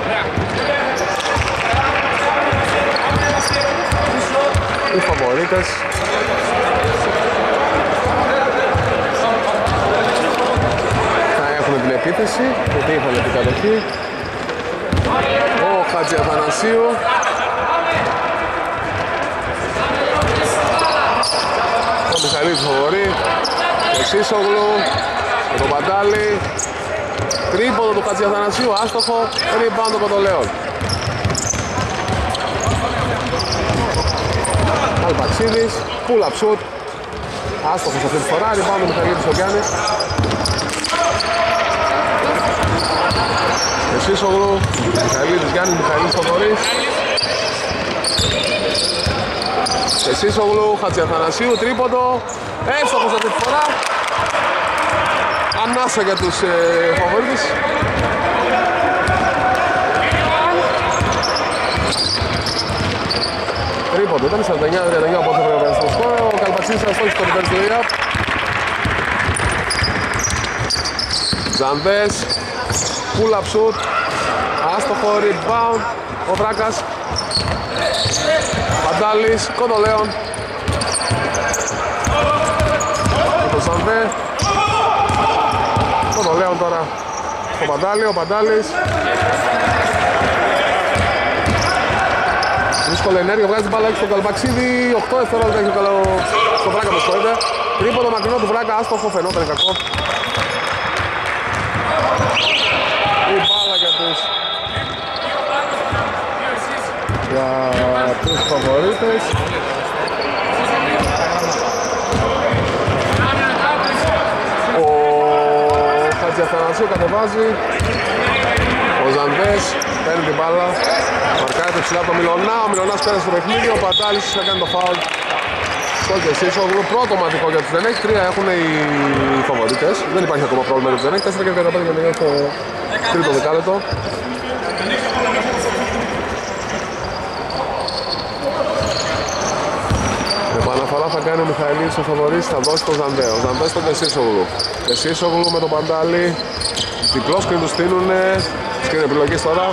Οι φαβορίτες θα έχουν την επίθεση, γιατί είχαν την κατοχή. Ο Χατζιαθανασίου. Ο Μιχαλίδης φαβορεί. Ο Σίσογλου. Με τον Παντάλη. Τρίποντο του Χατζιαθανασίου, άστοχο. Rebound του Κοντολέον. Αλπαξίδης, pull up shoot. Άστοχος αυτή τη φορά, rebound του Μιχαλίδης ο Γιάννης. Εσίσογλου, Μιχαλίδης Γιάννης, Μιχαλίδης Θοδωρής. Εσίσογλου, Χατζιαθανασίου, τρίποντο. Εύστοχος αυτή τη φορά. Ανάσα για τους ε, φαβορίτες. Τρίποντο ήταν, σαράντα εννιά τριάντα εννιά οπότε έπρεπε να στο σκορ. Ο Καλπατσίδης θα στόχισε το reverse του Ριάπ. Ζανδές, pull up shoot, άστοχο, rebound, ο Βράκας. Παντάλης, Κοντολέον. Και το Ζανδέ. Κοντολέον τώρα στο Παντάλη, ο Παντάλης. Δύσκολη ενέργεια, βγάζει την μπάλα έξω στο Καλπαξίδη. οκτώ δευτερόλεπτα έχει καλό στο Βράκα, με συγχωρείτε. Τρίποντο μακρινό του Βράκα, άστοχο, φαινόταν κακό. Η μπάλα για τους για τους φαβορίτες. Ο Χατζιαθανασίου κατεβάζει. Ο Ζανδέ Ζανβές παίρνει την μπάλα. Μαρκάρεται ψηλά το Μιλωνά. Ο Μιλωνάς πέρασε στο παιχνίδι. Ο Παντάλης θα κάνει το φάουλ. Στο Κεσίσογλου, πρώτο μαθηκό για τους Δενέκ. Τρία έχουν οι φαβορίτες. Δεν υπάρχει ακόμα πρόβλημα για τους Δενέκ. Τέσσερα και δεκαπέντε για να γίνει το τρίτο δεκάλεπτο. Επαναφορά θα κάνει ο Μιχαηλίδης ο φαβορίτης, θα δώσει το Ζανβέ. Ο Ζανβέ στον Κεσίσογλου. Κεσίσογλου με τον Παντάλη. Διπλό σκριν του στείνουνε. Σκριν επιλογής τώρα.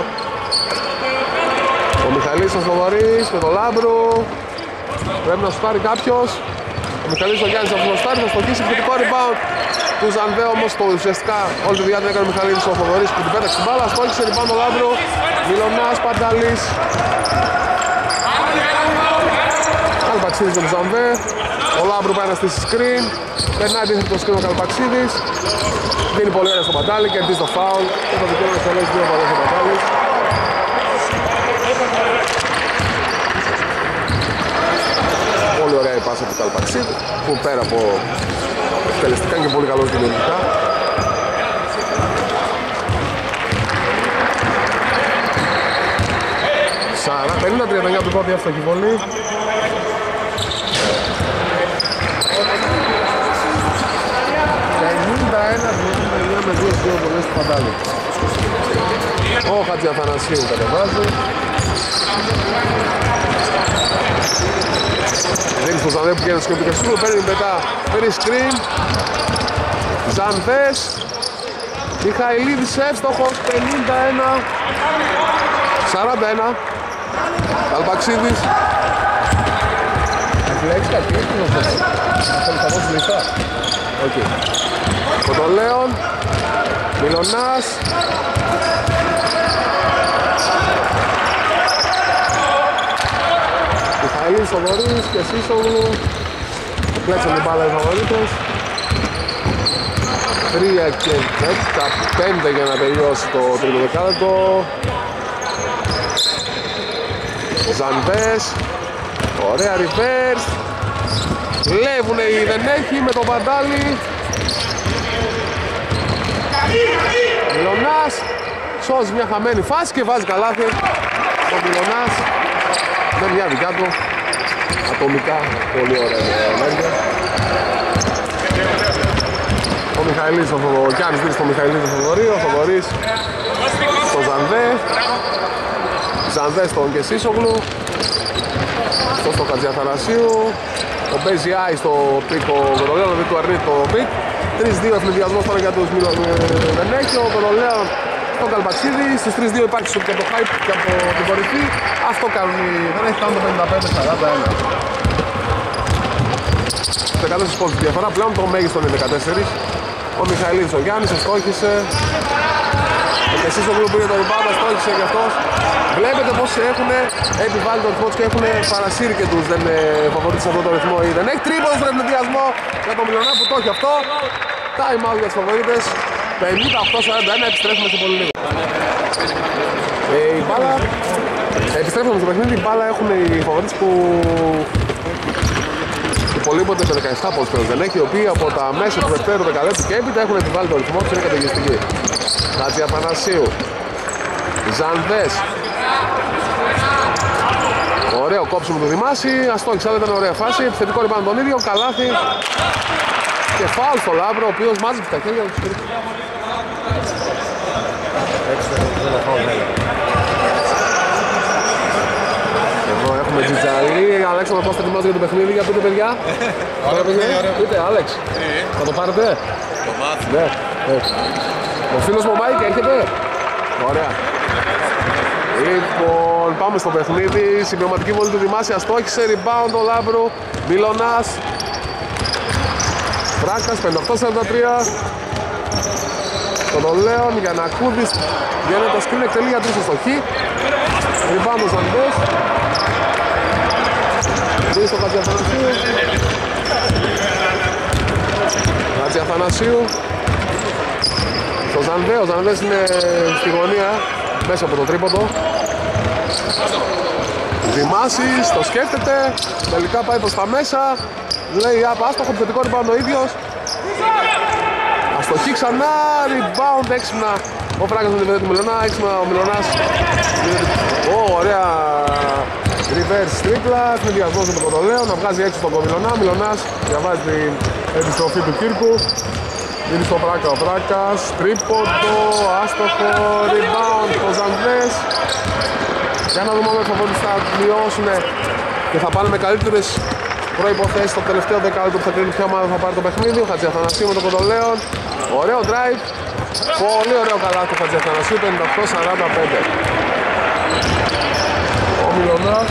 Ο Μιχαηλίδης ο φαβορίτης με τον Λάμπρου. Πρέπει να σου πάρει κάποιος. Ο Μιχαηλίδης ο Γιάννης θα σου πάρει, θα στοχίσει επιθετικό rebound του Ζανβέ, όμως το ουσιαστικά όλη τη διάρκεια έκανε ο Μιχαηλίδης ο Φοβορής που την πέταξε την μπάλα. Στόχισε rebound ο Λάμπρου. Μιλωνάς, Παντάλης. Καλπαξίδης με τον Ζανβέ. Ο Λάμπρου πάει να στήσει screen. Περνάει επίθετο το screen ο Καλπαξίδης. Δίνει πολύ ωραία στο Παντάλη, κερδίζει το foul. Και το δικαίωμα να στελέσει δύο παλιές ο Παντάλης. Πολύ ωραία η πάσα του Καλπαξίδη που πέρα από εκτελεστικά και πολύ καλό δημιουργικά. πενήντα τριάντα εννιά του πρώτη εύστοχη βολή. πενήντα ένα με δύο δύο βολές του Παντάλη. Ο Χατζιαθανασίου κατεβάζει. Δίνει στο Ζανβέ που γίνεται στο σκεπτικό, παίρνει μετά, παίρνει screen. Ζανβές. Μιχαηλίδης εύστοχος, πενήντα ένα σαράντα ένα. Καλπαξίδης. Έχεις κάτι, τι να δώσει. Θα δώσει λεφτά. Οκ. Κοντολέον. Μιλωνάς. Μιχαηλίδης Φαβορής και Σίσογλου. Πλέξαν την μπάλα οι φαβορίτες. τρία και δεκαπέντε για να τελειώσει το τρίτο δεκάλεπτο. Ζανβές. Ωραία reverse. Κλέβουνε οι Δενέχοι με τον Παντάλη. Μιλωνάς. Σώζει μια χαμένη φάση και βάζει καλάθι. Ο Μιλωνάς με μια δικιά του. Ατομικά πολύ ωραία ενέργεια. Ο Μιχαηλής, ο Γιάννης δίνει στο Μιχαηλής το Θοδωρή, ο Θοδωρής στο Ζανβέ. Ζανβέ στον Κεσίσογλου. Αυτό στο Χατζιαθανασίου. Ο Μπέζιάι στο πίκο Κοντολέον, δηλαδή του αρνεί το πικ. τρία δύο ευνηδιασμός τώρα για τους Δενέχη. Ο Κοντολέον στον Καλπαξίδη. Στους τρία δύο υπάρχει και από το hype και από την κορυφή. Αυτό κάνουν, δεν έχει κάνει το πενήντα πέντε σαράντα ένα. δεκατέσσερα πόντους διαφορά, πλέον το μέγιστο είναι δεκατέσσερα. Ο Μιχαηλίδης ο Γιάννης εστόχησε. Ο Κεσίσογλου πήρε το rebound, εστόχησε και αυτός. Βλέπετε πως έχουν επιβάλει τον ρυθμό και έχουν παρασύρει και τους δεν φαβορίτες σε αυτό το ρυθμό. Δεν έχει τρίποντο στον ευνηδιασμό για τον Μιλωνά που το έχει αυτό. Time out για τους φαβορίτες. πενήντα οκτώ σαράντα ένα, επιστρέφουμε σε πολύ λίγο. Ε, η μπάλα, επιστρέφουμε στο παιχνίδι, η μπάλα έχουν οι φαβορίτες που υπολείπονται με δεκαεπτά πόντους πέρας δεν έχει, οι οποίοι από τα μέσα του δευτέρου δεκαλέπτου και έπειτα έχουν επιβάλει το ρυθμό τους, είναι καταιγιστικοί. Χατζιαθανασίου. Ζανβές. Ωραίο κόψιμο του Δημάση, αστόχισα, δεν ήταν ωραία φάση, επιθετικό rebound τον ίδιο, καλάθι. Και φάουλ στο Λάμπρο, ο οποίος μάζεψε τα χέρια του. Εδώ έχουμε Τζιτζαλή, Αλέξανδρο πώς θα ετοιμάζει για το παιχνίδι, για πείτε παιδιά. Ωραία παιχνίδι, ωραία. Πείτε, Άλεξ, θα το πάρετε. Το μάθημα. Ναι, ναι. Ο φίλος μου Μάικ έρχεται. Ωραία. Λοιπόν, πάμε στο παιχνίδι. Συμπληρωματική βολή του Δημάση, αστόχησε, rebound ο Λάμπρου. Μιλωνάς. Βράκας, πενήντα οκτώ σαράντα τρία. Τον Λέον, Γιαννακούδης. Βγαίνει το σκριν, εκτελεί για τρεις αστοχή. Rebound ο Ζανβές. Δίνει στο Χατζιαθανασίου. Χατζιαθανασίου. Στο Ζανβέ, ο Ζανβές είναι στη γωνία μέσα από το τρίποντο. Δημάσης, το σκέφτεται, τελικά πάει προς τα μέσα. Λέει απ' άστοχο, επιθετικό rebound ο ίδιος. Αστοχή ξανά, rebound έξυπνα Ο Φράγκας με την Μιλωνά, έξιμα ο Μιλωνάς. Ω, ωραία reverse τρίπλα, συνδυασμός με τον Κοντολέο, να βγάζει έξω τον Μιλωνά. Μιλωνάς διαβάζει την επιστροφή του Κύρκου. Δίνει στο Βράκα ο Βράκας, τρίποντο, άστοχο, rebound, το Ζανδές. Για να δούμε αν θα μειώσουν και θα πάνε με καλύτερες προϋποθέσεις στο τελευταίο δεκάλεπτο που θα κρίνει ποια ομάδα θα πάρει το παιχνίδι. Ο Χατζιαθανασίου με τον Κοντολέον. Ωραίο drive. Πολύ ωραίο καλάθι του Χατζιαθανασίου, πενήντα οκτώ σαράντα πέντε. Ο Μιλωνάς.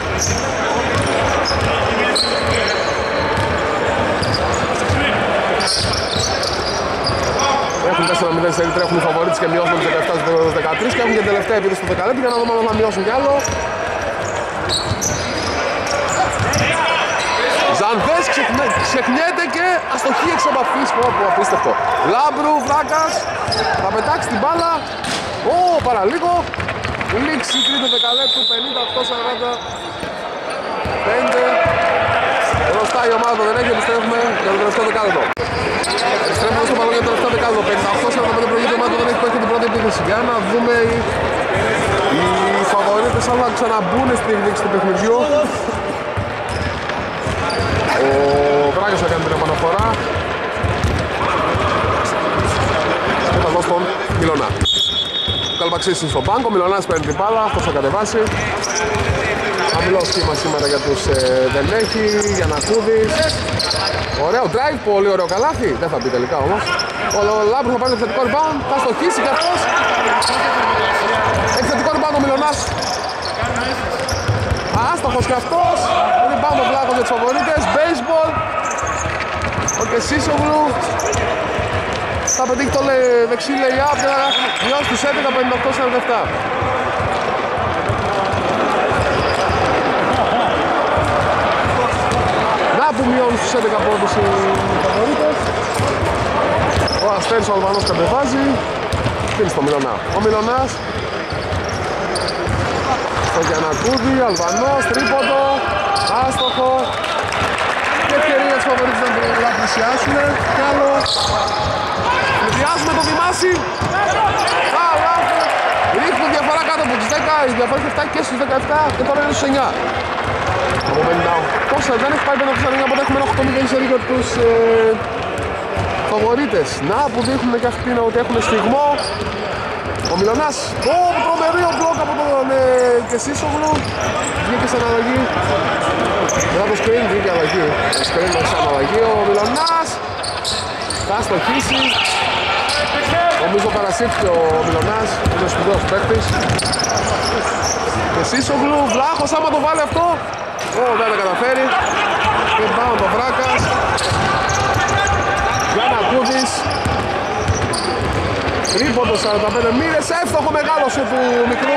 Έχουν τέσσερα μηδέν σε τρέχουν οι φαβορίτες και μειώσουν τους δεκαεπτά στους δεκατρείς και έχουν και τελευταία επίδοση στο δεκαλέπτο για να δούμε αν θα μειώσουν κι άλλο. Ζανδές ξεχνιέται και αστοχή εξ επαφής, πω πω απίστευτο. Λάμπρου, Βράκας, θα πετάξει την μπάλα. Ω, παραλίγο. Λήξη τρίτο δεκαλέπτου, πενήντα οκτώ σαράντα πέντε. Μπροστά η ομάδα δεν έχει, επιστρέφουμε για το τελευταίο δεκάλεπτο. Επιστρέφουμε στο παλό για το τελευταίο δεκάλεπτο, πενήντα οκτώ σαράντα πέντε προηγείται η ομάδα δεν έχει πέσει την πρώτη επίθεση. Για να δούμε οι, οι φαβορίτες αν θα ξαναμπούν στην εκδίκηση του παιχνιδιού. Ο Βράκας θα κάνει την επαναφορά και θα δώσει τον Μιλωνά. Ο Καλπαξής είναι στον πάγκο, ο Μιλωνάς παίρνει την μπάλα, αυτός θα κατεβάσει. Χαμηλό σχήμα σήμερα για τους ε, δεν έχει, για να Κούδης. Ωραίο drive, πολύ ωραίο καλάθι, δεν θα μπει τελικά όμως. Ο Λάμπρου θα πάρει το επιθετικό rebound, θα στοχίσει και αυτός. Επιθετικό rebound ο Μιλωνάς. Άστοχος και αυτός. Rebound ο Βλάκος για τους φαβορίτες, baseball. Ο Κεσίσογλου θα πετύχει το δεξί lay-up και θα μειώσει τους έντεκα πενήντα οκτώ σαράντα επτά. Να που μειώνουν στους έντεκα πόντους οι φαβορίτες. Ο Αστέρης ο Αλβανός κατεβάζει. Πίνει στο Μιλωνά. Ο Μιλωνάς στο Γιαννακούδη, Αλβανός, τρίποντο, άστοχο. Και ευκαιρία τους φαβορίτες να πλησιάσουν. Κι άλλο. Πλησιάζουμε το Δημάσι. Αλλά ρίχνουν διαφορά κάτω από τους δέκα. Η διαφορά έχει φτάσει και στους δεκαεπτά και τώρα είναι στους εννιά. Από πενήντα οκτώ δεν έχει πάει πενήντα οκτώ σαράντα, οπότε έχουμε ένα οκτώ μηδέν σε λίγο τους ε, φαβορίτες. Να που δείχνουν και αυτοί ότι έχουν στιγμό. Ο Μιλωνάς, ω, τρομερή ο μπλοκ από τον ε, Κεσίσογλου. Βγήκε σε αναλλαγή. Μετά το screen βγήκε αλλαγή. Το screen σε αναλλαγή. Ο Μιλωνάς θα στοχίσει. Νομίζω παρασύρθηκε ο Μιλωνάς. Είναι σπουδαίος παίκτης. Κεσίσογλου, Βλάχος, άμα το βάλει αυτό. Ω, δεν τα καταφέρει. Και πάω το Βράκας. Γιαννακούδης. Τρίποντο σαράντα πέντε μοίρες, εύστοχο μεγάλο σου του μικρού.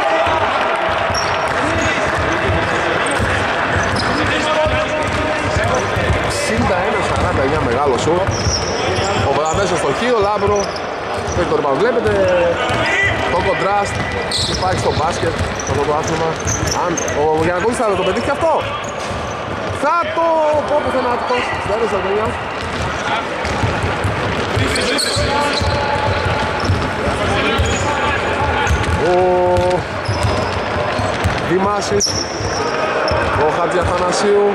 εξήντα ένα σαράντα εννιά μεγάλο σου. Ο Βραβέσος στο χείο, Λάμπρο. Το ρημαν, βλέπετε το κοντράστ που υπάρχει στο μπάσκετ, αυτό το άθλημα. Αν ο Γιαννακούδης θα το πετύχει αυτό. Θα το πω που θενάτικος, δεν σαράντα εννιά. Ο Δημάσης, ο Χατζιαθανασίου.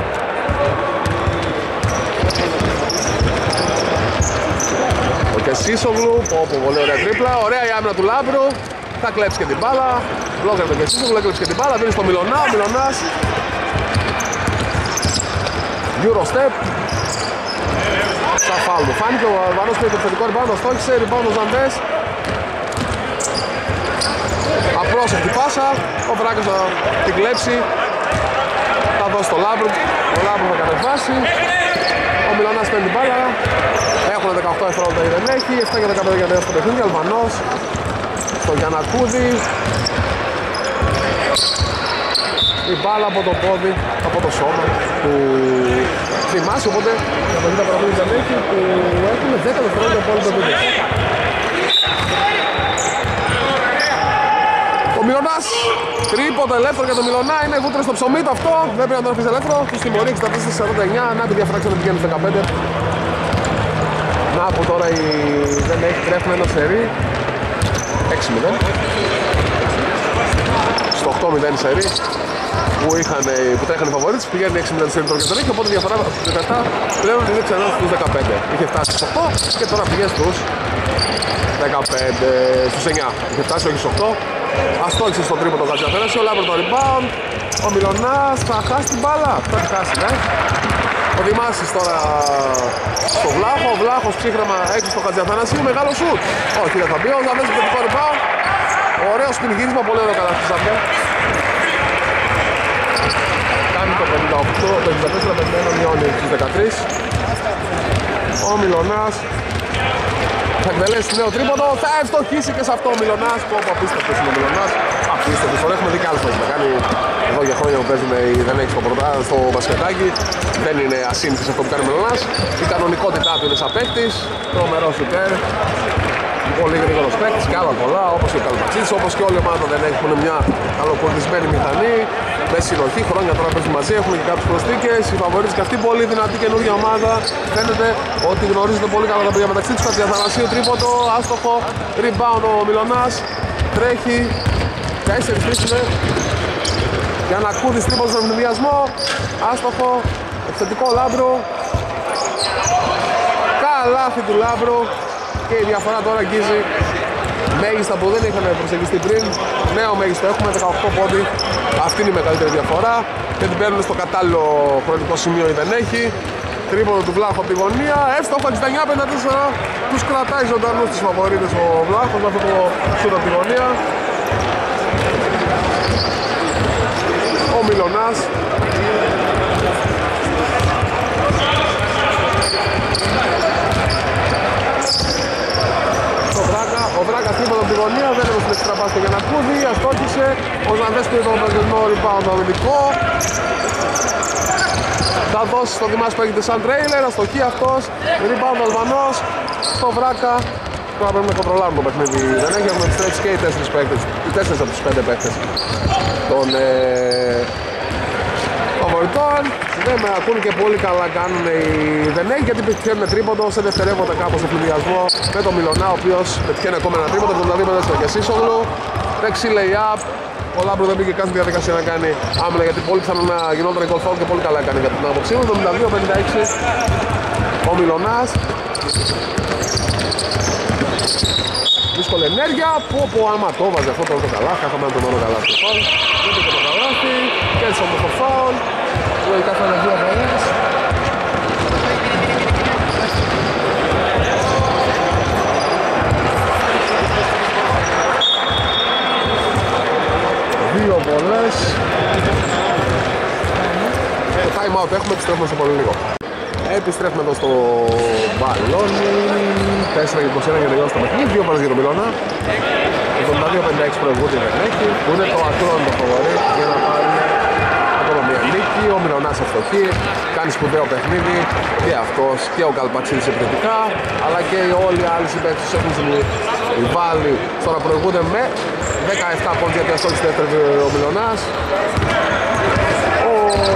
Ο Κεσίσογλου, πω πω πολύ ωραία τρίπλα, ωραία η άμυνα του Λάμπρου. Θα κλέψει και την μπάλα. Μπλόκαρ τον Κεσίσογλου, έκλεψε και την μπάλα, δίνει στο Μιλωνά, ο Μιλωνάς. Eurostep. Στα φάουλ του φάνηκε, ο Αλβανός πήρε το επιθετικό rebound, στόχισε, rebound ο Ζαντές. Απρόσεκτη πάσα, ο Βράκας θα την κλέψει. Θα δώσει το Λάμπρου, ο Λάμπρου θα κατεβάσει. Ο Μιλωνάς παίρνει την μπάλα. Έχουν δεκαοκτώ δευτερόλεπτα ή δεν έχει, επτά και δεκαπέντε για το παιχνίδι. Αλβανός στο Γιαννακούδη. Η μπάλα από το πόδι, από το σώμα του Δημάση, οπότε για το δείτε παραπάνω δεν έχει, που έχουν δέκα δευτερόλεπτα από όλο το βίντεο. Ο Μιλωνάς, τρίποντο ελεύθερο για το Μιλωνά, είναι βούτρες στο ψωμί του αυτό, δεν πρέπει να τον αφήσει ελεύθερο, του τιμωρεί εξήντα τέσσερα σαράντα εννιά, να τη διαφορά ξανά πηγαίνει δεκαπέντε. Να που τώρα η... δεν έχει, τρέχουν ένα σερί. έξι μηδέν. Στο οκτώ μηδέν σερί που, είχαν, που τρέχανε οι φαβορίτες, πηγαίνει έξι μηδέν σερί τώρα και δεν έχει, οπότε η διαφορά από τους δεκαεπτά πλέον είναι ξανά στους δεκαπέντε. Είχε φτάσει στους οκτώ και τώρα πηγαίνει στους δεκαπέντε, στους εννιά. Είχε φτάσει όχι στους οκτώ. Αστόχησε στον τρίποντο το Χατζιαθέναση, ο Λάμπρο το rebound. Ο Μιλωνάς θα χάσει την μπάλα. Θα τη χάσει, ναι. Ο Δημάσης τώρα στο Βλάχο. Ο Βλάχος ψύχρεμα έξω στο Χατζιαθέναση. Μεγάλο σουτ. Όχι, δεν θα μπει. Ο Ζαβές με το rebound. Ωραίο σπινγύρισμα, πολύ ωραίο καταστήσαμε. Κάνει το πενήντα οκτώ, το πενήντα τέσσερα πενήντα ένα, μειώνει στους δεκατρείς. Ο Μιλωνάς θα εκτελέσει νέο τρίποντο, θα ευστοχίσει και σε αυτό ο Μιλωνάς. Πω πω απίστευτος είναι ο Μιλωνάς. Απίστευτος, τον έχουμε δει κι άλλους φορές να κάνει εδώ για χρόνια που παίζουν, δεν έχει στο πρωτά, στο μπασκετάκι. Δεν είναι ασύνηθις αυτό που κάνει ο Μιλωνάς. Η κανονικότητά του είναι σαν παίκτης, τρομερός σουτέρ. Πολύ γρήγορος παίκτης και άλλα πολλά, όπως και ο Καλπατσίδης, όπως και όλη η ομάδα δεν έχουν μια καλοκουρδισμένη μηχανή. Με συνοχή, χρόνια τώρα παίζουν μαζί, έχουν και κάποιες προσθήκες. Οι φαβορίτες και αυτή πολύ δυνατή καινούργια ομάδα. Φαίνεται ότι γνωρίζονται πολύ καλά τα παιδιά μεταξύ τους. Χατζιαθανασίου τρίποντο, άστοχο, rebound ο Μιλωνάς. Τρέχει, τέσσερις τρίσουμε. Για να ακούδει τρίποντο στον ενδιασμό. Άστοχο, επιθετικό Λάμπρο. Καλάθι του Λάμπρο. Και η διαφορά τώρα αγγίζει μέγιστα που δεν είχαν προσεγγιστεί πριν. Νέο μέγιστο έχουμε, δεκαοκτώ πόντι. Αυτή είναι η μεγαλύτερη διαφορά. Και την παίρνουν στο κατάλληλο χρονικό σημείο ή δεν έχει. Τρίποντο του Βλάχου από τη γωνία. Εύστοχο εξήντα εννιά πενήντα τέσσερα. Τους κρατάει ζωντανούς τους φαβορίτες ο Βλάχος με αυτό το σούτ από τη γωνία. Ο Μιλωνάς. Ο Βράκας τρίποντο από τη γωνία, δεν έδωσε την εξτραπάστη για να κούδει, αστόχησε. Ο Ζανδές πήρε το περσινό rebound το αμυντικό. Θα δώσει στο Δημάς που έχετε σαν τρέιλερ, αστοχεί αυτός. Rebound ο Αλβανός, στο Βράκα. Τώρα πρέπει να κοντρολάρουν το παιχνίδι, δεν έχει, έχουμε επιστρέψει και οι τέσσερις παίκτες, οι τέσσερις από τους πέντε παίκτες των ε, φαβοριτών. Δεν με ακούνε και πολύ καλά κάνουν οι δεν έχει, γιατί πετυχαίνουν τρίποντο σε δευτερεύοντα κάπως στο πληδιασμό με τον Μιλωνά, ο οποίος πετυχαίνει ακόμα ένα τρίποντο, εβδομήντα δύο πενήντα τέσσερα και Σίσογλου. Δεξί lay-up. Ο Λάμπρο δεν πήγε καν στη διαδικασία να κάνει άμυνα, γιατί πολύ πιθανόν να γινόταν goal foul και πολύ καλά έκανε για την άποψή μου. εβδομήντα δύο πενήντα έξι ο Μιλωνάς. Δύσκολη ενέργεια, πω πω άμα το βάζει αυτό το όλο καλά, χάσαμε το μόνο καλά στο φάουλ. Δεν πήγε το καλάθι, και έτσι όμως το φάουλ. Λογικά θα είναι δύο βαλές. Δύο βολές. Το time out έχουμε, επιστρέφουμε σε πολύ λίγο. Επιστρέφουμε εδώ στο μπαλόνι. τέσσερα και είκοσι ένα για να τελειώσει το παιχνίδι. Δύο βολές για τον Μιλώνα. εβδομήντα δύο πενήντα έξι προηγούνται η Βερνέκη, που είναι το ακρόνητο φαβορί για να πάρει ακόμα μια νίκη. Ο Μιλωνάς ευστοχεί, κάνει σπουδαίο παιχνίδι και αυτός και ο Καλπατσίδης επιθετικά, αλλά και όλοι οι άλλοι συμπαίκτες τους έχουν συμβάλει. Τώρα προηγούνται με δεκαεπτά πόντους γιατί αστόχησε δεύτερη ο Μιλωνάς. Ο...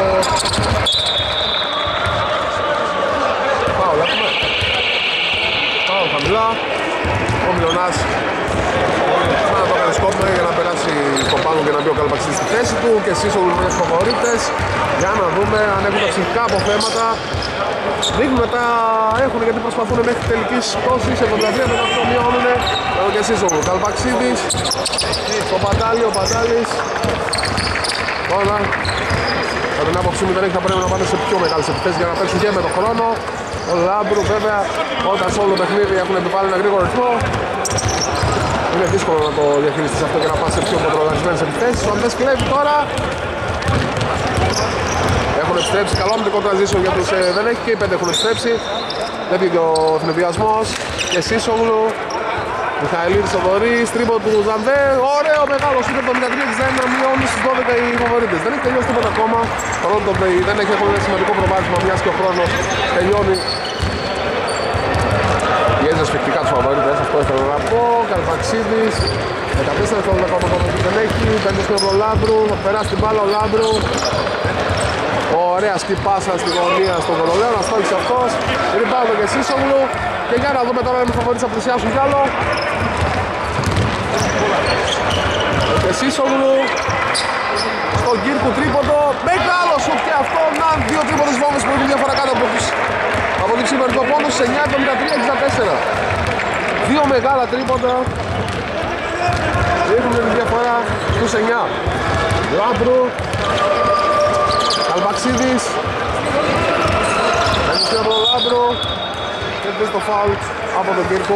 Πάω, βλέπουμε. Πάω χαμηλά. Ο Μιλωνάς να το κάνει σκόπιμο για να περάσει στο πάνω και να μπει ο Καλπατσίδης στη θέση του και εσείς όλοι οι φαβορίτες για να δούμε αν έχουν τα ψυχικά αποθέματα. Δείχνουν μετά έχουν γιατί προσπαθούν μέχρι τελικής πτώσης, εβδομήντα τρία μετά το μειώνουν. Εδώ και εσείς όλοι, Καλπαξίδης, το Παντάλι, ο Παντάλης. Τώρα, από την άποψή μου δεν έχει, θα πρέπει να πάνε σε πιο μεγάλες επιθέσεις για να παίξουν και με τον χρόνο. Ο Λάμπρου βέβαια όταν σε όλο το παιχνίδι έχουν επιβάλει ένα γρήγορο ρυθμό. Είναι δύσκολο να το διαχειριστείς αυτό και να πας σε πιο κοντρολαρισμένες επιθέσεις. Ο Αντές κλέβει τώρα. Έχουν επιστρέψει, καλό αμυντικό transition για τους ε, δεν έχει και οι πέντε έχουν επιστρέψει. Δεν πήγε ο εθνιδιασμός και Σίσογλου. Μιχαηλίδης Θοδωρής, τρίπο του Ζανδέ. Ωραίο μεγάλο σουτ εβδομήντα τρία εξήντα ένα, μειώνει στους δώδεκα οι φαβορίτες. Δεν έχει τελειώσει τίποτα ακόμα. Παρόλο το δεν έχει ένα σημαντικό προβάδισμα, μιας και ο χρόνος τελειώνει. Πιέζει σφιχτικά τους φαβορίτες, αυτό ήθελα να πω. Καλπαξίδης, δεκατέσσερα δευτερόλεπτα ακόμα δεν έχει. Πέντε στο Λάμπρου, θα περάσει την μπάλα ο Λάμπρου. Ωραία σκυπάσα στη γωνία στον Κορολέο, να στόχισε αυτός. Ριμπάουντο και Σίσογλου. Και για να δούμε τώρα αν οι φαβορίτες θα πλησιάσουν κι άλλο. Και Σίσογλου στον Κύρκου τρίποντο. Μεγάλο σουτ και αυτό. Να, δύο τρίποντες βόμβες που έχουν διαφορά κάτω από τους από την σημερινό πόντο σε εννιά εβδομήντα τρία εξήντα τέσσερα. Δύο μεγάλα τρίποντα έχουν τη διαφορά στους εννιά. Λάμπρου, Καλπαξίδης, Ένωση από τον Λάμπρο και πες το φάουλ από τον Κύρκο.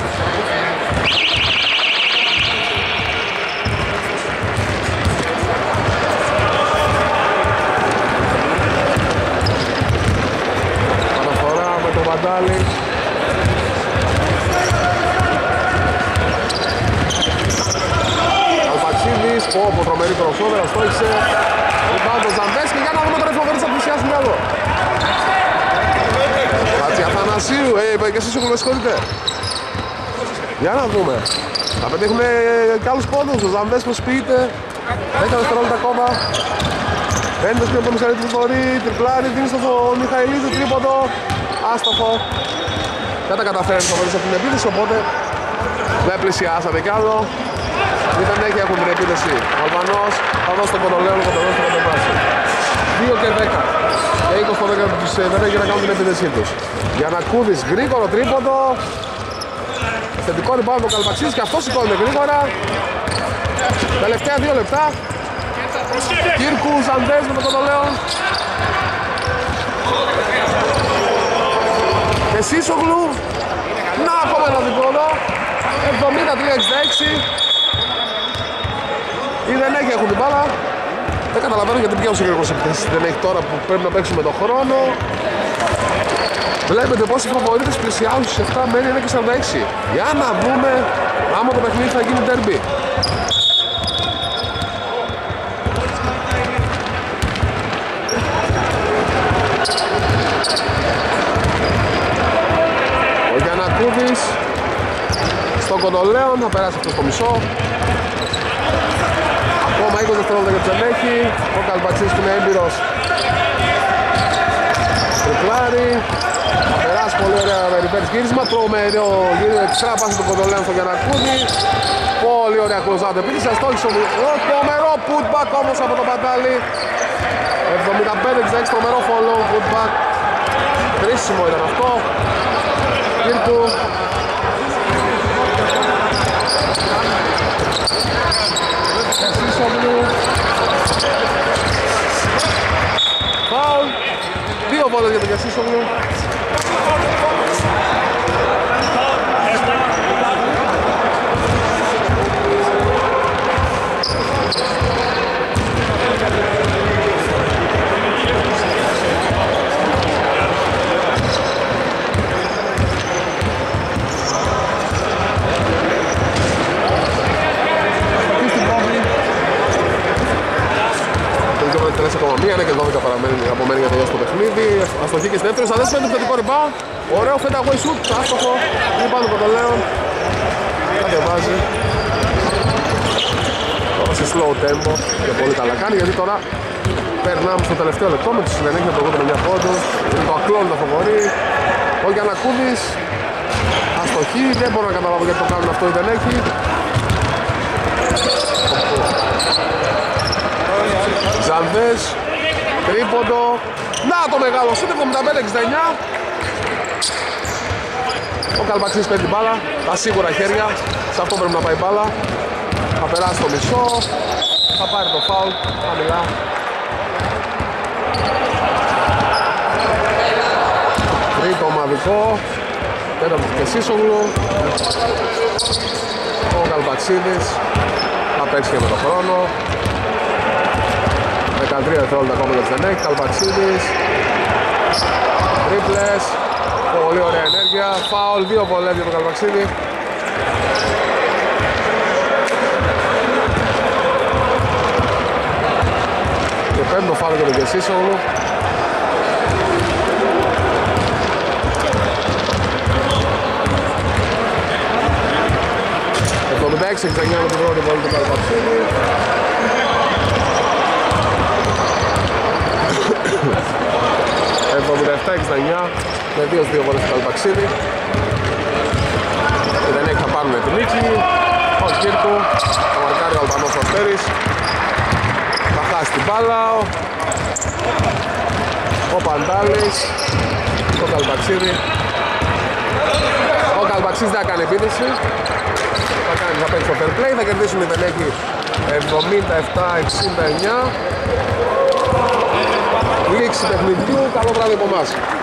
Αναφορά με τον Βαντάλη. Καλπαξίδης, πω πω τρομερή κροσόβερα, στόχισε. Rebound ο Ζαμπές και για να δούμε τώρα οι φοβέρες θα πλησιάσουν κι άλλο. Κάτσε Αθανασίου, ε, είπα και εσείς που με συγχωρείτε. Για να δούμε. Θα πετύχουν κι άλλους πόντους, ο Ζαμπές προσποιείται. δέκα δευτερόλεπτα ακόμα. Πέντε σκηνό το μισάρι του φορεί, τριπλάρι, δίνει στο Μιχαηλίδη, τρίποντο. Άστοχο. Δεν τα καταφέρει το φορείς από την επίθεση, οπότε δεν πλησιάσατε κι άλλο. Δεν έχει έχουν την επίθεση. Ο Αλβανός θα δώσει τον Κοντολέο και τον δώσει τον κατεβάσει. δύο και δέκα. Και είκοσι το δέκα τους δεν έχει να κάνουν την επίθεσή τους. Για να κούδεις γρήγορο τρίποντο. Θετικό rebound ο Καλπαξίδης και αυτό σηκώνεται γρήγορα. Τελευταία δύο λεπτά. Κύρκου, Ζαντές με τον Κοντολέο. Και Σίσογλου. Να ακόμα ένα διπλό. εβδομήντα τρία εξήντα έξι. Ή δεν έχει, έχουν την μπάλα. Δεν καταλαβαίνω γιατί πια ο συγκεκριμός επιθέσεις δεν έχει τώρα που πρέπει να παίξουμε τον χρόνο. Βλέπετε πως οι φαβορίτες πλησιάζουν στις επτά μένει ένα και σαράντα έξι. Για να δούμε άμα το παιχνίδι θα γίνει derby. Ο Γιαννακούδης στον Κοντολέο να περάσει αυτό στο μισό. Ακόμα είκοσι δευτερόλεπτα για τον έχει. Ο Καλπαξίδης που είναι έμπειρος τριπλάρι. Θα περάσει πολύ ωραία με reverse γύρισμα. Τρομερό γύρισμα εξτρά πάση του Κοντολέου στον Γιαννακούδη. Πολύ ωραία close-out επίθεση. Αστόχησε ο τρομερό putback όμως από τον Παντάλη. εβδομήντα πέντε εξήντα έξι τρομερό follow putback. Κρίσιμο ήταν αυτό. Κύρκου. Φάουλ. Δύο βόλες για τον Κασίσογλου. Μία είναι και δώδεκα παραμένει από μένα για το τελειώσει το παιχνίδι. Αστοχή και στη δεύτερη. Σαν δέσπεν το θετικό rebound. Ωραίο φέτα away shoot. Άστοχο. Είναι πάνω από το Λέον. Κατεβάζει. Τώρα σε slow tempo. Και πολύ καλά κάνει γιατί τώρα περνάμε στο τελευταίο λεπτό με τη συνενέχεια του ογδόντα εννιά πόντους. Είναι το ακλόν να φοβορεί. Ο Γιαννακούδης. Αστοχή. Δεν μπορώ να καταλάβω γιατί το κάνουν αυτό ή δεν έχει. Ζαλβές, τρίποντο. Να το μεγάλο σούτ, εβδομήντα πέντε εξήντα εννιά. Ο Καλπαξής παίρνει την μπάλα, τα σίγουρα χέρια. Σε αυτό πρέπει να πάει η μπάλα. Θα περάσει το μισό. Θα πάρει το φάουλ, χαμηλά. Τρίτο ομαδικό. Τέταρτο και Σίσογλου. Ο Καλπαξίδης θα παίξει και με τον χρόνο. δεκατρία δευτερόλεπτα ακόμα για τον έχει. Καλπαξίδης. Τρίπλες. Πολύ ωραία ενέργεια. Φάουλ, δύο βολές για τον Καλπαξίδη. Και πέμπτο φάουλ για τον Κεσίσογλου. εβδομήντα έξι εξήντα εννιά με την πρώτη βολή του Καλπαξίδη. εβδομήντα επτά εξήντα εννιά με δύο δύο βόλες του Καλπαξίδη και δεν έχει θα πάρουν την νίκη. Ο Κύρκου, ο μαρκάρει ο Αλβανός Αστέρης. Θα χάσει την μπάλα. Ο Παντάλης. Ο Καλπαξίδη. Ο Καλπαξίδης δεν θα κάνει επίθεση. Θα, κάνει, θα παίξει το fair play, θα κερδίσουμε την έχει εβδομήντα επτά εξήντα εννιά. Λήξη παιχνιδιού, καλό βράδυ από εμάς.